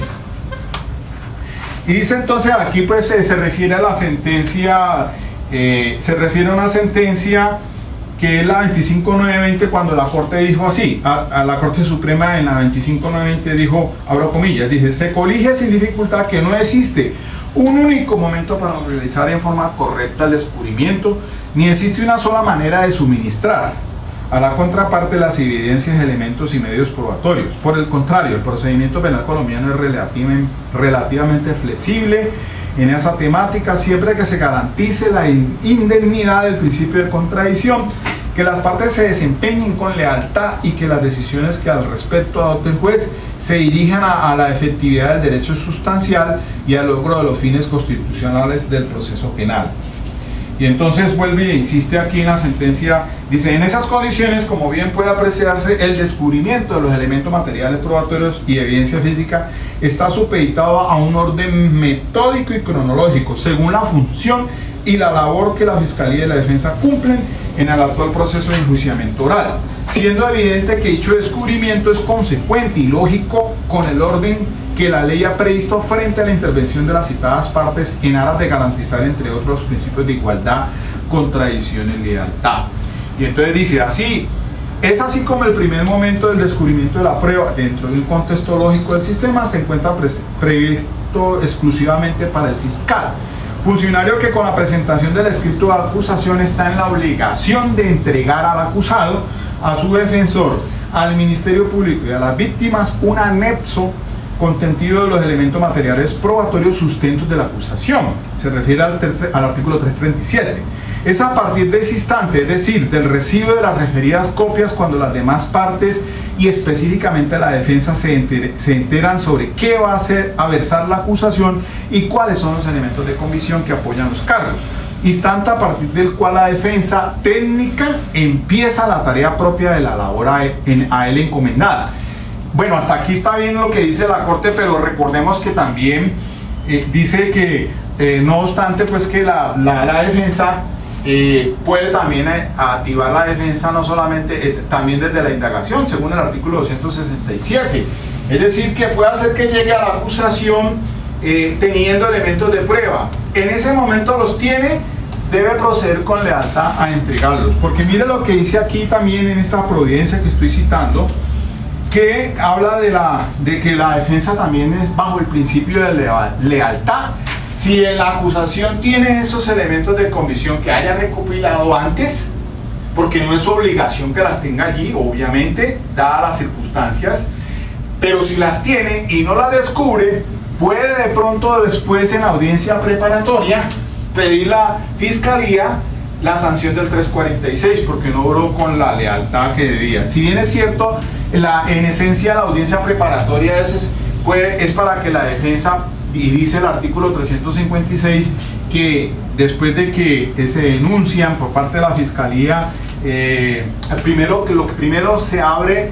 [SPEAKER 1] Y dice entonces aquí pues eh, se refiere a la sentencia, eh, se refiere a una sentencia que es la veinticinco mil novecientos veinte, cuando la Corte dijo así, a, a la Corte Suprema en la veinticinco mil novecientos veinte dijo, abro comillas, dice: se colige sin dificultad que no existe un único momento para realizar en forma correcta el descubrimiento, ni existe una sola manera de suministrar a la contraparte las evidencias, elementos y medios probatorios. Por el contrario, el procedimiento penal colombiano es relativamente, relativamente flexible en esa temática, siempre que se garantice la indemnidad del principio de contradicción que las partes se desempeñen con lealtad y que las decisiones que al respecto adopte el juez se dirijan a, a la efectividad del derecho sustancial y al logro de los fines constitucionales del proceso penal. Y entonces vuelve e insiste aquí en la sentencia, dice: en esas condiciones, como bien puede apreciarse, el descubrimiento de los elementos materiales probatorios y evidencia física está supeditado a un orden metódico y cronológico, según la función y la labor que la Fiscalía y la Defensa cumplen en el actual proceso de enjuiciamiento oral, siendo evidente que dicho descubrimiento es consecuente y lógico con el orden que la ley ha previsto frente a la intervención de las citadas partes en aras de garantizar, entre otros, los principios de igualdad, contradicción y lealtad. Y entonces dice así: es así como el primer momento del descubrimiento de la prueba dentro de un contexto lógico del sistema se encuentra pre previsto exclusivamente para el fiscal, funcionario que con la presentación del escrito de acusación está en la obligación de entregar al acusado, a su defensor, al Ministerio Público y a las víctimas un anexo contenido de los elementos materiales probatorios sustentos de la acusación. Se refiere al, al artículo trescientos treinta y siete. Es a partir de ese instante, es decir, del recibo de las referidas copias, cuando las demás partes y específicamente la defensa se, enter, se enteran sobre qué va a hacer a versar la acusación y cuáles son los elementos de convicción que apoyan los cargos. Instante a partir del cual la defensa técnica empieza la tarea propia de la labor a él, en, a él encomendada. Bueno, hasta aquí está bien lo que dice la Corte, pero recordemos que también eh, dice que eh, no obstante pues que la, la, la defensa eh, puede también eh, activar la defensa no solamente este, también desde la indagación, según el artículo doscientos sesenta y siete, es decir, que puede hacer que llegue a la acusación eh, teniendo elementos de prueba. En ese momento los tiene, debe proceder con lealtad a entregarlos, porque mire lo que dice aquí también en esta providencia que estoy citando, que habla de, la, de que la defensa también es bajo el principio de lealtad. Si la acusación tiene esos elementos de convicción que haya recopilado antes, porque no es su obligación que las tenga allí, obviamente, dadas las circunstancias, pero si las tiene y no las descubre, puede de pronto después en la audiencia preparatoria pedir la Fiscalía la sanción del trescientos cuarenta y seis, porque no obró con la lealtad que debía. Si bien es cierto, la, en esencia la audiencia preparatoria es, puede, es para que la defensa, y dice el artículo trescientos cincuenta y seis, que después de que se denuncian por parte de la Fiscalía, eh, primero, que lo que primero se abre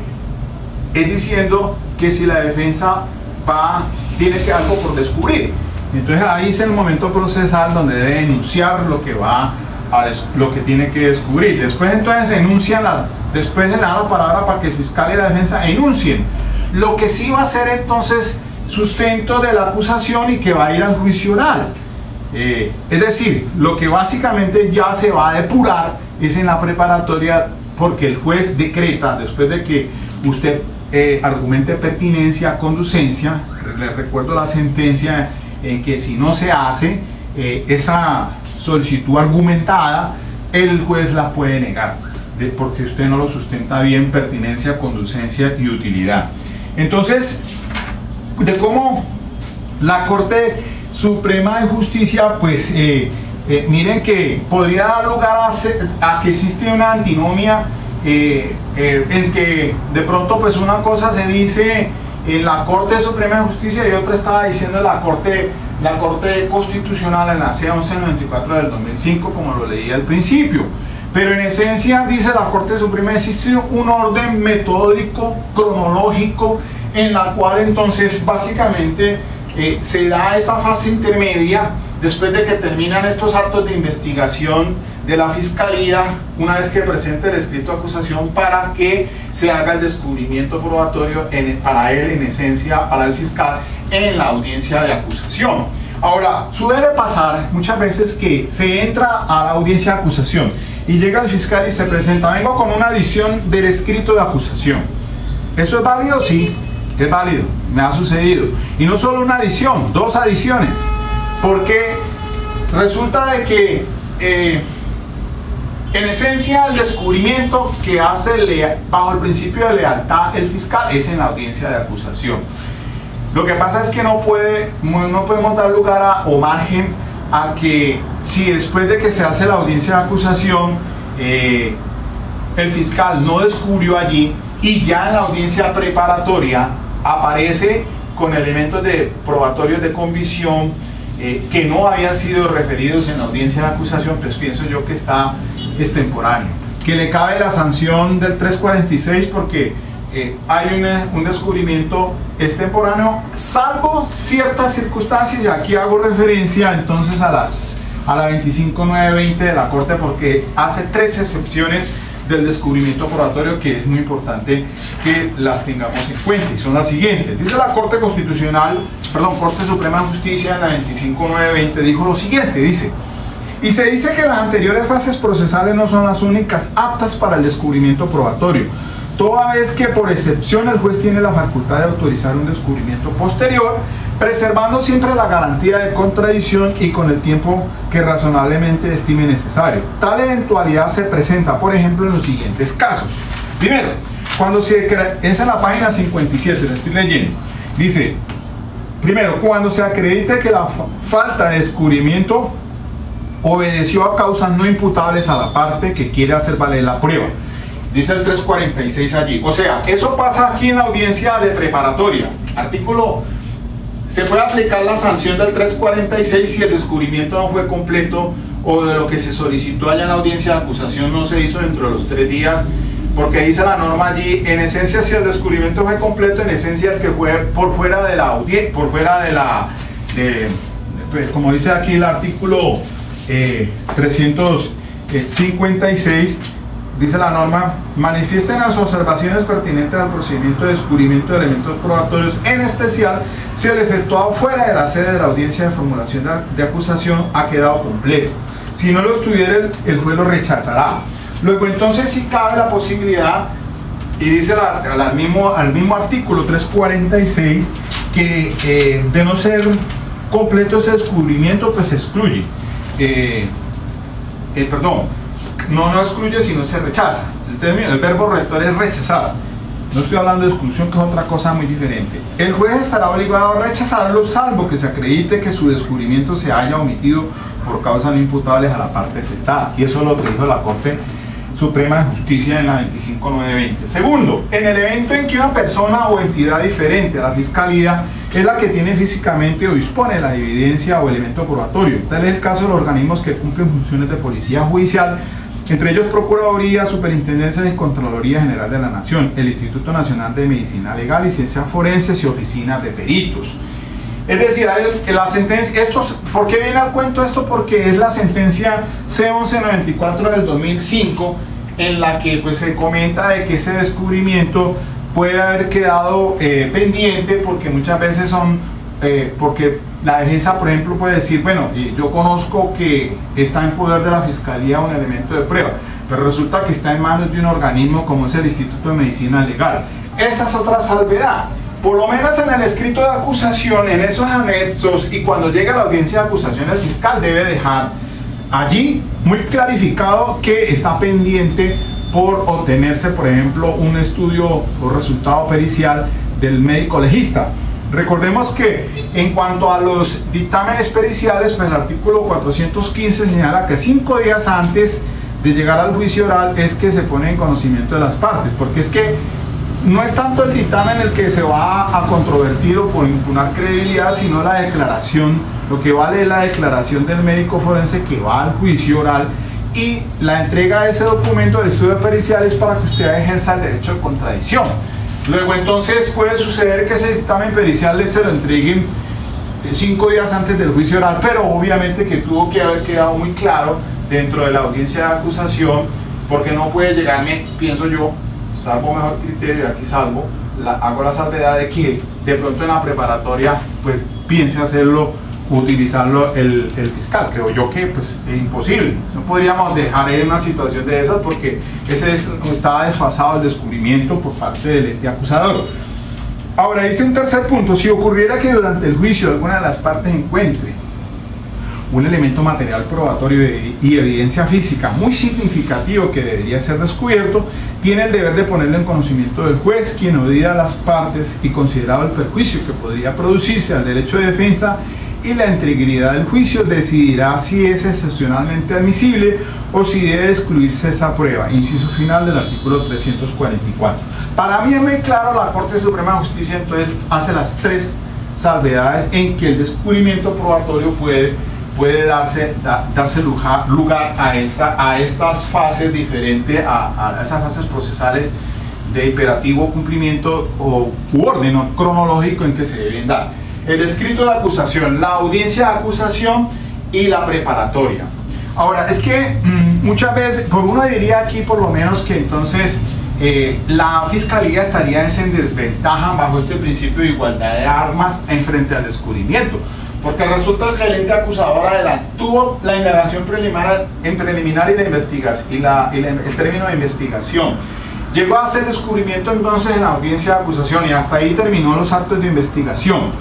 [SPEAKER 1] es diciendo que si la defensa va, tiene que algo por descubrir. Entonces ahí es el momento procesal donde debe denunciar lo que va a lo que tiene que descubrir. Después entonces enuncian la, después le da la palabra para que el fiscal y la defensa enuncien lo que sí va a ser entonces sustento de la acusación y que va a ir al juicio oral. Eh, es decir, lo que básicamente ya se va a depurar es en la preparatoria, porque el juez decreta, después de que usted eh, argumente pertinencia, conducencia. Les recuerdo la sentencia en que si no se hace eh, esa solicitud argumentada, el juez la puede negar, de, porque usted no lo sustenta bien, pertinencia, conducencia y utilidad. Entonces, de cómo la Corte Suprema de Justicia, pues eh, eh, miren que podría dar lugar a, a que existe una antinomia eh, eh, en que de pronto pues una cosa se dice en la Corte Suprema de Justicia y otra estaba diciendo la Corte la Corte Constitucional en la C once noventa y cuatro del dos mil cinco, como lo leí al principio. Pero en esencia, dice la Corte Suprema, existe un orden metódico, cronológico, en la cual entonces básicamente eh, se da esta fase intermedia después de que terminan estos actos de investigación de la Fiscalía, una vez que presente el escrito de acusación, para que se haga el descubrimiento probatorio en, para él, en esencia, para el fiscal, en la audiencia de acusación. Ahora, suele pasar muchas veces que se entra a la audiencia de acusación y llega el fiscal y se presenta: vengo con una adición del escrito de acusación. ¿Eso es válido? Sí, es válido, me ha sucedido. Y no solo una adición, dos adiciones, porque resulta de que eh, en esencia el descubrimiento que hace bajo el principio de lealtad el fiscal es en la audiencia de acusación. Lo que pasa es que no, puede, no podemos dar lugar a, o margen a que si después de que se hace la audiencia de acusación eh, el fiscal no descubrió allí y ya en la audiencia preparatoria aparece con elementos de probatorios de convicción eh, que no habían sido referidos en la audiencia de acusación, pues pienso yo que está extemporáneo, que le cabe la sanción del trescientos cuarenta y seis porque eh, hay una, un descubrimiento extemporáneo, salvo ciertas circunstancias, y aquí hago referencia entonces a las a la veinticinco nueve veinte de la Corte, porque hace tres excepciones del descubrimiento probatorio que es muy importante que las tengamos en cuenta, y son las siguientes. Dice la Corte Constitucional, perdón, Corte Suprema de Justicia en la veinticinco nueve veinte, dijo lo siguiente, dice: y se dice que las anteriores fases procesales no son las únicas aptas para el descubrimiento probatorio, toda vez que por excepción el juez tiene la facultad de autorizar un descubrimiento posterior, preservando siempre la garantía de contradicción y con el tiempo que razonablemente estime necesario. Tal eventualidad se presenta, por ejemplo, en los siguientes casos. Primero, cuando se crea, es en la página cincuenta y siete, la estoy leyendo, dice, primero, cuando se acredite que la fa falta de descubrimiento obedeció a causas no imputables a la parte que quiere hacer valer la prueba. Dice el trescientos cuarenta y seis allí. O sea, eso pasa aquí en la audiencia de preparatoria. Artículo, se puede aplicar la sanción del trescientos cuarenta y seis si el descubrimiento no fue completo o de lo que se solicitó allá en la audiencia de acusación no se hizo dentro de los tres días, porque dice la norma allí, en esencia si el descubrimiento fue completo, en esencia el que fue por fuera de la audiencia, por fuera de la, de, pues, como dice aquí el artículo eh, trescientos cincuenta y seis, dice la norma, manifiesten las observaciones pertinentes al procedimiento de descubrimiento de elementos probatorios, en especial si el efectuado fuera de la sede de la audiencia de formulación de, de acusación ha quedado completo. Si no lo estuviera, el, el juez lo rechazará. Luego entonces sí cabe la posibilidad, y dice la, al, mismo, al mismo artículo trescientos cuarenta y seis, que eh, de no ser completo ese descubrimiento, pues se excluye. Eh, eh, perdón, no, no excluye, sino se rechaza. El término, el verbo rector es rechazar. No estoy hablando de exclusión, que es otra cosa muy diferente. El juez estará obligado a rechazarlo, salvo que se acredite que su descubrimiento se haya omitido por causas no imputables a la parte afectada. Y eso es lo que dijo la Corte Suprema de Justicia en la veinticinco nueve veinte. Segundo, en el evento en que una persona o entidad diferente a la Fiscalía es la que tiene físicamente o dispone la evidencia o elemento probatorio. Tal es el caso de los organismos que cumplen funciones de policía judicial, entre ellos Procuraduría, Superintendencia y Contraloría General de la Nación, el Instituto Nacional de Medicina Legal y Ciencias Forenses y oficinas de peritos. Es decir, la sentencia, estos, ¿por qué viene al cuento esto? Porque es la sentencia C once noventa y cuatro del dos mil cinco, en la que pues, se comenta de que ese descubrimiento puede haber quedado eh, pendiente, porque muchas veces son, eh, porque la defensa, por ejemplo, puede decir, bueno, yo conozco que está en poder de la Fiscalía un elemento de prueba, pero resulta que está en manos de un organismo como es el Instituto de Medicina Legal. Esa es otra salvedad. Por lo menos en el escrito de acusación, en esos anexos, y cuando llega a la audiencia de acusación, el fiscal debe dejar allí muy clarificado que está pendiente por obtenerse, por ejemplo, un estudio o resultado pericial del médico legista. Recordemos que en cuanto a los dictámenes periciales, pues el artículo cuatrocientos quince señala que cinco días antes de llegar al juicio oral es que se pone en conocimiento de las partes, porque es que no es tanto el dictamen el que se va a controvertir o por impugnar credibilidad, sino la declaración. Lo que vale es la declaración del médico forense que va al juicio oral y la entrega de ese documento de estudio pericial es para que usted ejerza el derecho de contradicción. Luego entonces puede suceder que ese dictamen pericial se lo entreguen cinco días antes del juicio oral, pero obviamente que tuvo que haber quedado muy claro dentro de la audiencia de acusación, porque no puede llegarme, pienso yo, salvo mejor criterio, y aquí salvo, la, hago la salvedad de que de pronto en la preparatoria pues piense hacerlo, utilizarlo el, el fiscal. Creo yo que pues es imposible, no podríamos dejar en una situación de esas porque ese es, estaba desfasado el descubrimiento por parte del ente acusador. Ahora dice un tercer punto: si ocurriera que durante el juicio alguna de las partes encuentre un elemento material probatorio y evidencia física muy significativo que debería ser descubierto, tiene el deber de ponerlo en conocimiento del juez, quien odia a las partes y, considerado el perjuicio que podría producirse al derecho de defensa y la integridad del juicio decidirá si es excepcionalmente admisible o si debe excluirse esa prueba. Inciso final del artículo trescientos cuarenta y cuatro. Para mí es muy claro, la Corte Suprema de Justicia entonces hace las tres salvedades en que el descubrimiento probatorio puede, puede darse, da, darse lugar, lugar a, esa, a estas fases diferentes, a, a esas fases procesales de imperativo cumplimiento o u orden cronológico en que se deben dar. El escrito de acusación, la audiencia de acusación y la preparatoria. Ahora, es que mmm, muchas veces, por uno diría aquí por lo menos que entonces eh, la Fiscalía estaría en desventaja bajo este principio de igualdad de armas en frente al descubrimiento, porque resulta que el ente acusador adelantó la indagación preliminar, en preliminar y la investigación y, la, y la, el término de investigación. Llegó a hacer descubrimiento entonces en la audiencia de acusación y hasta ahí terminó los actos de investigación.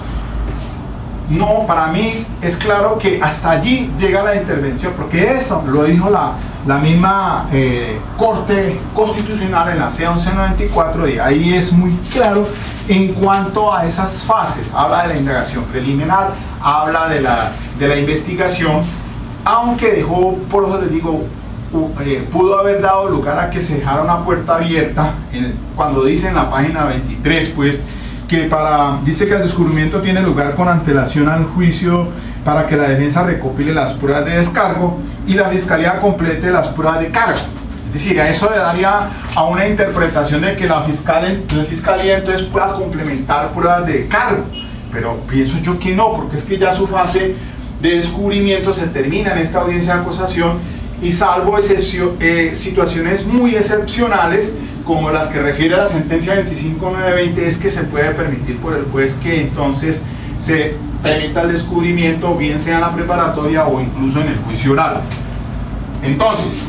[SPEAKER 1] No, para mí es claro que hasta allí llega la intervención, porque eso lo dijo la, la misma eh, Corte Constitucional en la C once noventa y cuatro, y ahí es muy claro en cuanto a esas fases. Habla de la indagación preliminar, habla de la, de la investigación, aunque dejó, por eso les digo, eh, pudo haber dado lugar a que se dejara una puerta abierta, en, cuando dice en la página veintitrés, pues, que para, dice que el descubrimiento tiene lugar con antelación al juicio para que la defensa recopile las pruebas de descargo y la fiscalía complete las pruebas de cargo. Es decir, a eso le daría a una interpretación de que la, fiscal, la fiscalía entonces pueda complementar pruebas de cargo, pero pienso yo que no, porque es que ya su fase de descubrimiento se termina en esta audiencia de acusación, y salvo excepción, eh, situaciones muy excepcionales como las que refiere a la sentencia veinticinco nueve veinte, es que se puede permitir por el juez que entonces se permita el descubrimiento, bien sea en la preparatoria o incluso en el juicio oral. Entonces,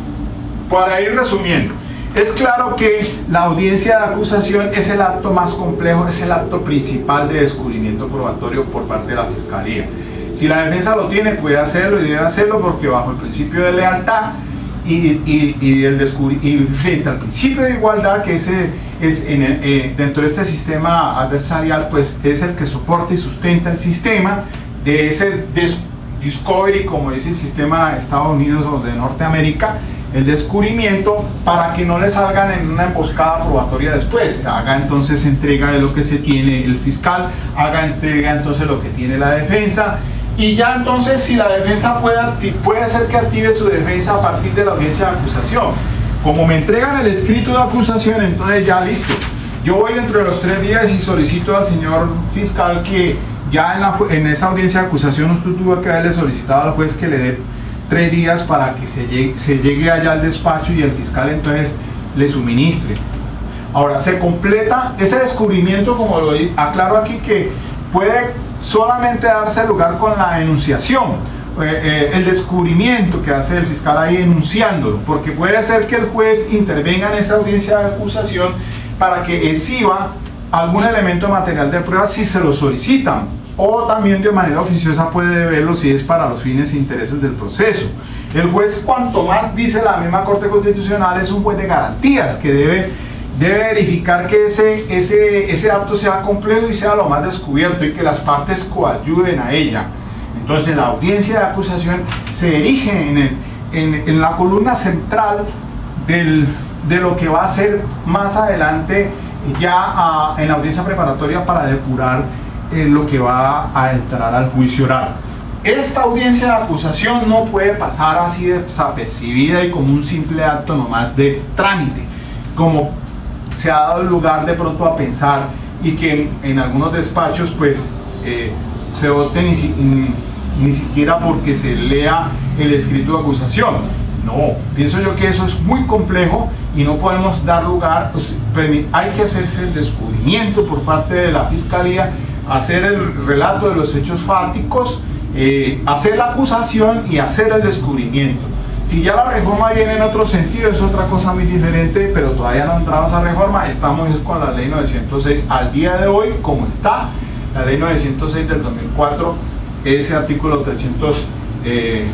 [SPEAKER 1] para ir resumiendo, es claro que la audiencia de acusación es el acto más complejo, es el acto principal de descubrimiento probatorio por parte de la Fiscalía. Si la defensa lo tiene, puede hacerlo y debe hacerlo, porque bajo el principio de lealtad y, y, y, el y frente al principio de igualdad, que ese es en el, eh, dentro de este sistema adversarial, pues es el que soporta y sustenta el sistema de ese discovery, como dice el sistema de Estados Unidos o de Norteamérica, el descubrimiento, para que no le salgan en una emboscada probatoria después. Haga entonces entrega de lo que se tiene el fiscal, haga entrega entonces lo que tiene la defensa, y ya entonces si la defensa puede, puede ser que active su defensa a partir de la audiencia de acusación. Como me entregan el escrito de acusación, entonces ya listo. Yo voy dentro de los tres días y solicito al señor fiscal que ya en, la, en esa audiencia de acusación usted tuvo que haberle solicitado al juez que le dé tres días para que se llegue, se llegue allá al despacho y el fiscal entonces le suministre. Ahora, se completa ese descubrimiento, como lo aclaro aquí, que puede solamente darse lugar con la enunciación, eh, eh, el descubrimiento que hace el fiscal ahí enunciándolo, porque puede ser que el juez intervenga en esa audiencia de acusación para que exhiba algún elemento material de prueba si se lo solicitan, o también de manera oficiosa puede verlo si es para los fines e intereses del proceso. El juez, cuanto más, dice la misma Corte Constitucional, es un juez de garantías que debe, debe verificar que ese, ese, ese acto sea complejo y sea lo más descubierto y que las partes coadyuven a ella. Entonces la audiencia de acusación se erige en, el, en, en la columna central del, de lo que va a ser más adelante ya a, en la audiencia preparatoria para depurar eh, lo que va a entrar al juicio oral. Esta audiencia de acusación no puede pasar así desapercibida y como un simple acto nomás de trámite, como se ha dado lugar de pronto a pensar, y que en, en algunos despachos pues eh, se vote ni, ni, ni siquiera porque se lea el escrito de acusación. No, pienso yo que eso es muy complejo y no podemos dar lugar, pues, hay que hacerse el descubrimiento por parte de la Fiscalía, hacer el relato de los hechos fácticos, eh, hacer la acusación y hacer el descubrimiento. Si ya la reforma viene en otro sentido, es otra cosa muy diferente, pero todavía no entramos a reforma, estamos con la ley novecientos seis al día de hoy, como está la ley novecientos seis del dos mil cuatro, ese artículo trescientos, eh,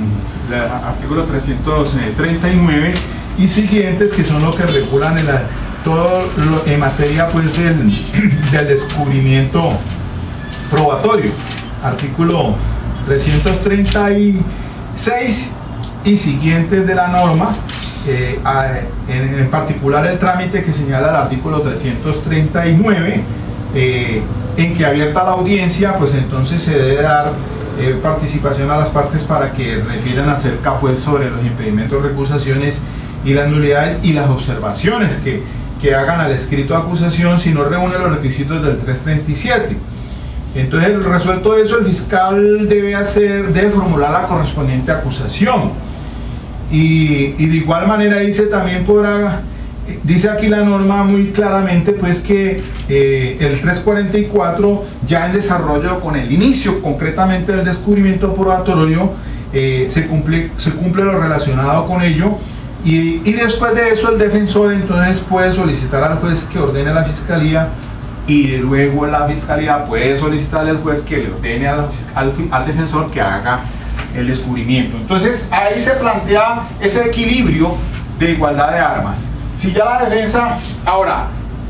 [SPEAKER 1] artículos trescientos treinta y nueve y siguientes, que son los que regulan en la, todo lo, en materia pues del, del descubrimiento probatorio. artículo trescientos treinta y seis y siguientes de la norma, eh, a, en, en particular el trámite que señala el artículo trescientos treinta y nueve, eh, en que abierta la audiencia, pues entonces se debe dar eh, participación a las partes para que refieran acerca pues sobre los impedimentos, recusaciones y las nulidades y las observaciones que, que hagan al escrito de acusación si no reúne los requisitos del trescientos treinta y siete. Entonces, resuelto eso, el fiscal debe hacer, debe formular la correspondiente acusación. Y, y de igual manera dice también podrá, dice aquí la norma muy claramente pues que eh, el trescientos cuarenta y cuatro, ya en desarrollo con el inicio concretamente del descubrimiento probatorio, eh, se cumple, se cumple lo relacionado con ello, y, y después de eso el defensor entonces puede solicitar al juez que ordene a la fiscalía, y luego la fiscalía puede solicitarle al juez que le ordene al, al, al defensor que haga el descubrimiento. Entonces ahí se plantea ese equilibrio de igualdad de armas. Si ya la defensa, ahora,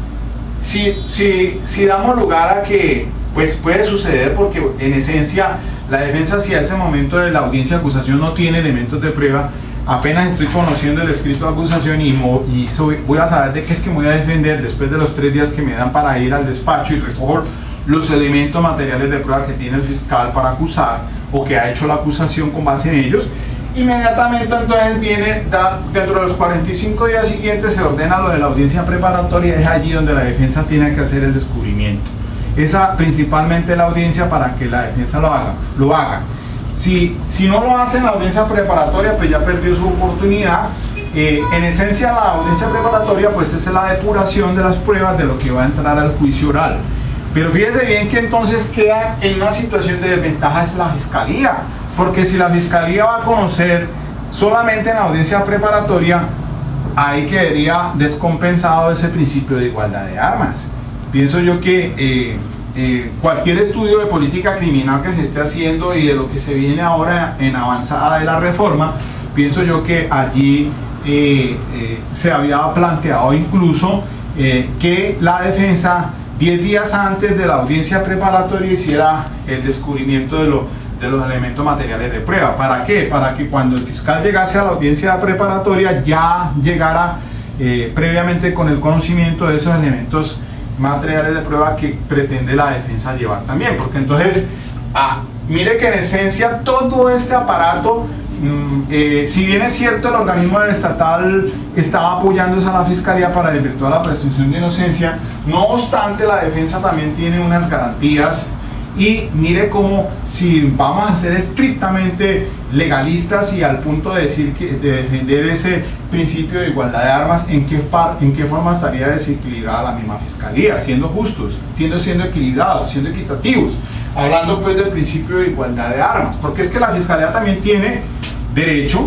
[SPEAKER 1] si, si, si damos lugar a que pues puede suceder, porque en esencia la defensa, si a ese momento de la audiencia de acusación no tiene elementos de prueba, apenas estoy conociendo el escrito de acusación y, mo, y soy, voy a saber de qué es que me voy a defender después de los tres días que me dan para ir al despacho y recoger los elementos materiales de prueba que tiene el fiscal para acusar o que ha hecho la acusación con base en ellos. Inmediatamente entonces viene, da, dentro de los cuarenta y cinco días siguientes se ordena lo de la audiencia preparatoria, es allí donde la defensa tiene que hacer el descubrimiento. Esa principalmente la audiencia para que la defensa lo haga. Lo haga. Si, si no lo hace en la audiencia preparatoria, pues ya perdió su oportunidad. Eh, en esencia la audiencia preparatoria pues es la depuración de las pruebas de lo que va a entrar al juicio oral. Pero fíjese bien que entonces queda en una situación de desventaja es la fiscalía, porque si la fiscalía va a conocer solamente en la audiencia preparatoria, ahí quedaría descompensado ese principio de igualdad de armas. Pienso yo que eh, eh, cualquier estudio de política criminal que se esté haciendo y de lo que se viene ahora en avanzada de la reforma, pienso yo que allí eh, eh, se había planteado incluso eh, que la defensa diez días antes de la audiencia preparatoria hiciera el descubrimiento de, lo, de los elementos materiales de prueba. ¿Para qué? Para que cuando el fiscal llegase a la audiencia preparatoria ya llegara eh, previamente con el conocimiento de esos elementos materiales de prueba que pretende la defensa llevar también, porque entonces ah, mire que en esencia todo este aparato, mm, eh, si bien es cierto el organismo estatal estaba apoyándose a la fiscalía para desvirtuar la presunción de inocencia, no obstante la defensa también tiene unas garantías. Y mire cómo, si vamos a ser estrictamente legalistas y al punto de decir que de defender ese principio de igualdad de armas, ¿en qué, par, en qué forma estaría desequilibrada la misma fiscalía? Siendo justos, siendo, siendo equilibrados, siendo equitativos, hablando pues del principio de igualdad de armas, porque es que la fiscalía también tiene derecho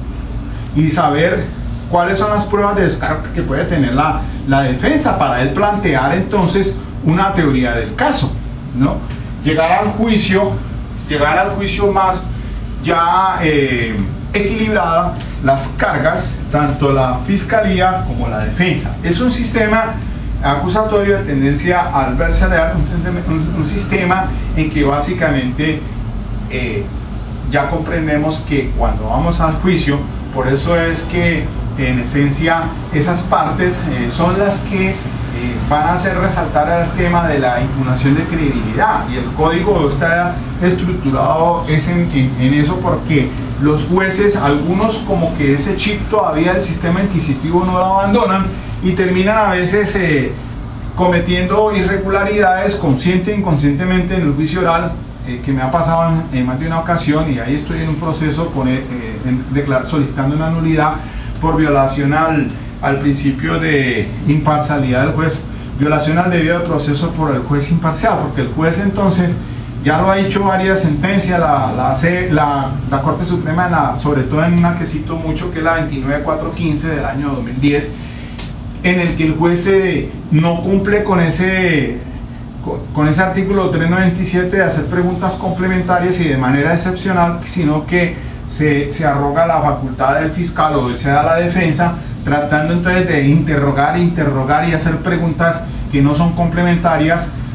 [SPEAKER 1] y saber cuáles son las pruebas de descargo que puede tener la, la defensa para él plantear entonces una teoría del caso, ¿no? Llegar al juicio, llegar al juicio más ya eh, equilibrada las cargas, tanto la fiscalía como la defensa. Es un sistema acusatorio de tendencia adversarial, un, un, un sistema en que básicamente eh, ya comprendemos que cuando vamos al juicio, por eso es que en esencia esas partes eh, son las que Eh, van a hacer resaltar el tema de la impugnación de credibilidad, y el código está estructurado es en, en, en eso, porque los jueces, algunos como que ese chip todavía del sistema inquisitivo no lo abandonan y terminan a veces eh, cometiendo irregularidades consciente e inconscientemente en el juicio oral, eh, que me ha pasado en, en más de una ocasión, y ahí estoy en un proceso con, eh, en, declar, solicitando una nulidad por violación al al principio de imparcialidad del juez, violación al debido proceso por el juez imparcial, porque el juez entonces ya lo ha dicho varias sentencias, la, la, la, la Corte Suprema, la, sobre todo en una que cito mucho, que es la veintinueve cuatrocientos quince del año dos mil diez, en el que el juez eh, no cumple con ese, con, con ese artículo trescientos noventa y siete de hacer preguntas complementarias y de manera excepcional, sino que se, se arroga la facultad del fiscal o se da la defensa, tratando entonces de interrogar, interrogar y hacer preguntas que no son complementarias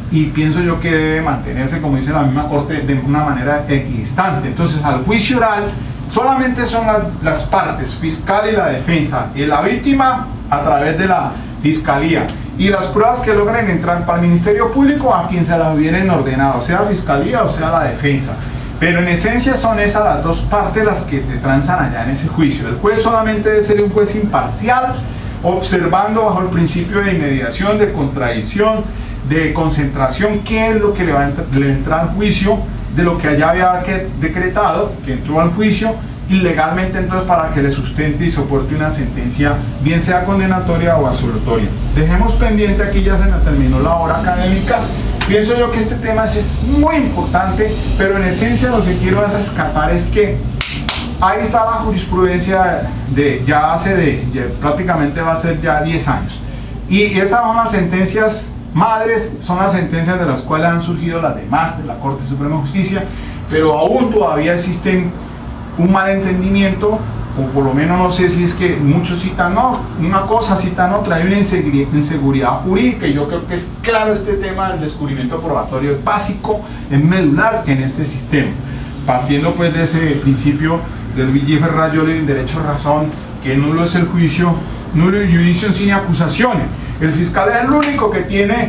[SPEAKER 1] y pienso yo que debe mantenerse, como dice la misma Corte, de una manera equidistante. Entonces, al juicio oral solamente son las, las partes, fiscal y la defensa, y la víctima a través de la fiscalía, y las pruebas que logren entrar para el Ministerio Público a quien se las hubieran ordenado, sea fiscalía o sea la defensa. Pero en esencia son esas las dos partes las que se transan allá en ese juicio. El juez solamente debe ser un juez imparcial, observando bajo el principio de inmediación, de contradicción, de concentración, qué es lo que le va a entrar, le entra al juicio, de lo que allá había que, decretado, que entró al juicio, y legalmente entonces para que le sustente y soporte una sentencia, bien sea condenatoria o absolutoria. Dejemos pendiente, aquí ya se me terminó la hora académica. Pienso yo que este tema es muy importante, pero en esencia lo que quiero rescatar es que ahí está la jurisprudencia de ya hace de, ya prácticamente va a ser ya diez años. Y esas son las sentencias madres, son las sentencias de las cuales han surgido las demás de la Corte Suprema de Justicia, pero aún todavía existen un malentendimiento, o por lo menos no sé si es que muchos citan no, una cosa, citan otra, hay una inseguridad jurídica, y yo creo que es claro este tema del descubrimiento probatorio, es básico, es medular en este sistema, partiendo pues de ese principio del Luigi Ferrajoli, el derecho a razón, que nulo es el juicio, nulo el judicio sin acusaciones. El fiscal es el único que tiene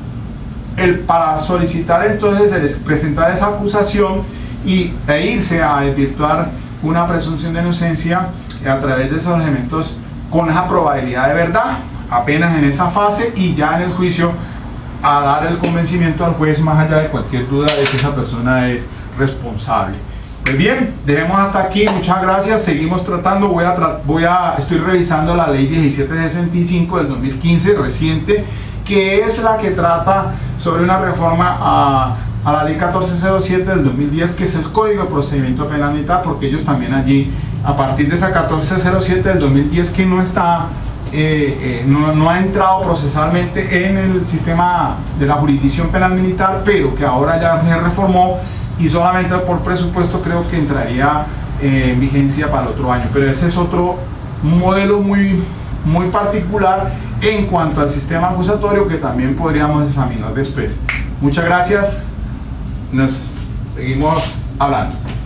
[SPEAKER 1] el para solicitar entonces el presentar esa acusación y, e irse a desvirtuar una presunción de inocencia a través de esos elementos con esa probabilidad de verdad, apenas en esa fase, y ya en el juicio a dar el convencimiento al juez más allá de cualquier duda de que esa persona es responsable. Pues bien, dejemos hasta aquí, muchas gracias, seguimos tratando, voy a, tra voy a estoy revisando la ley diecisiete sesenta y cinco del dos mil quince, reciente, que es la que trata sobre una reforma a, a la ley catorce cero siete del dos mil diez, que es el Código de Procedimiento Penal Militar, porque ellos también allí, a partir de esa catorce cero siete del dos mil diez, que no está, eh, eh, no, no ha entrado procesalmente en el sistema de la jurisdicción penal militar, pero que ahora ya se reformó, y solamente por presupuesto creo que entraría eh, en vigencia para el otro año, pero ese es otro modelo muy, muy particular en cuanto al sistema acusatorio que también podríamos examinar después. Muchas gracias, nos seguimos hablando.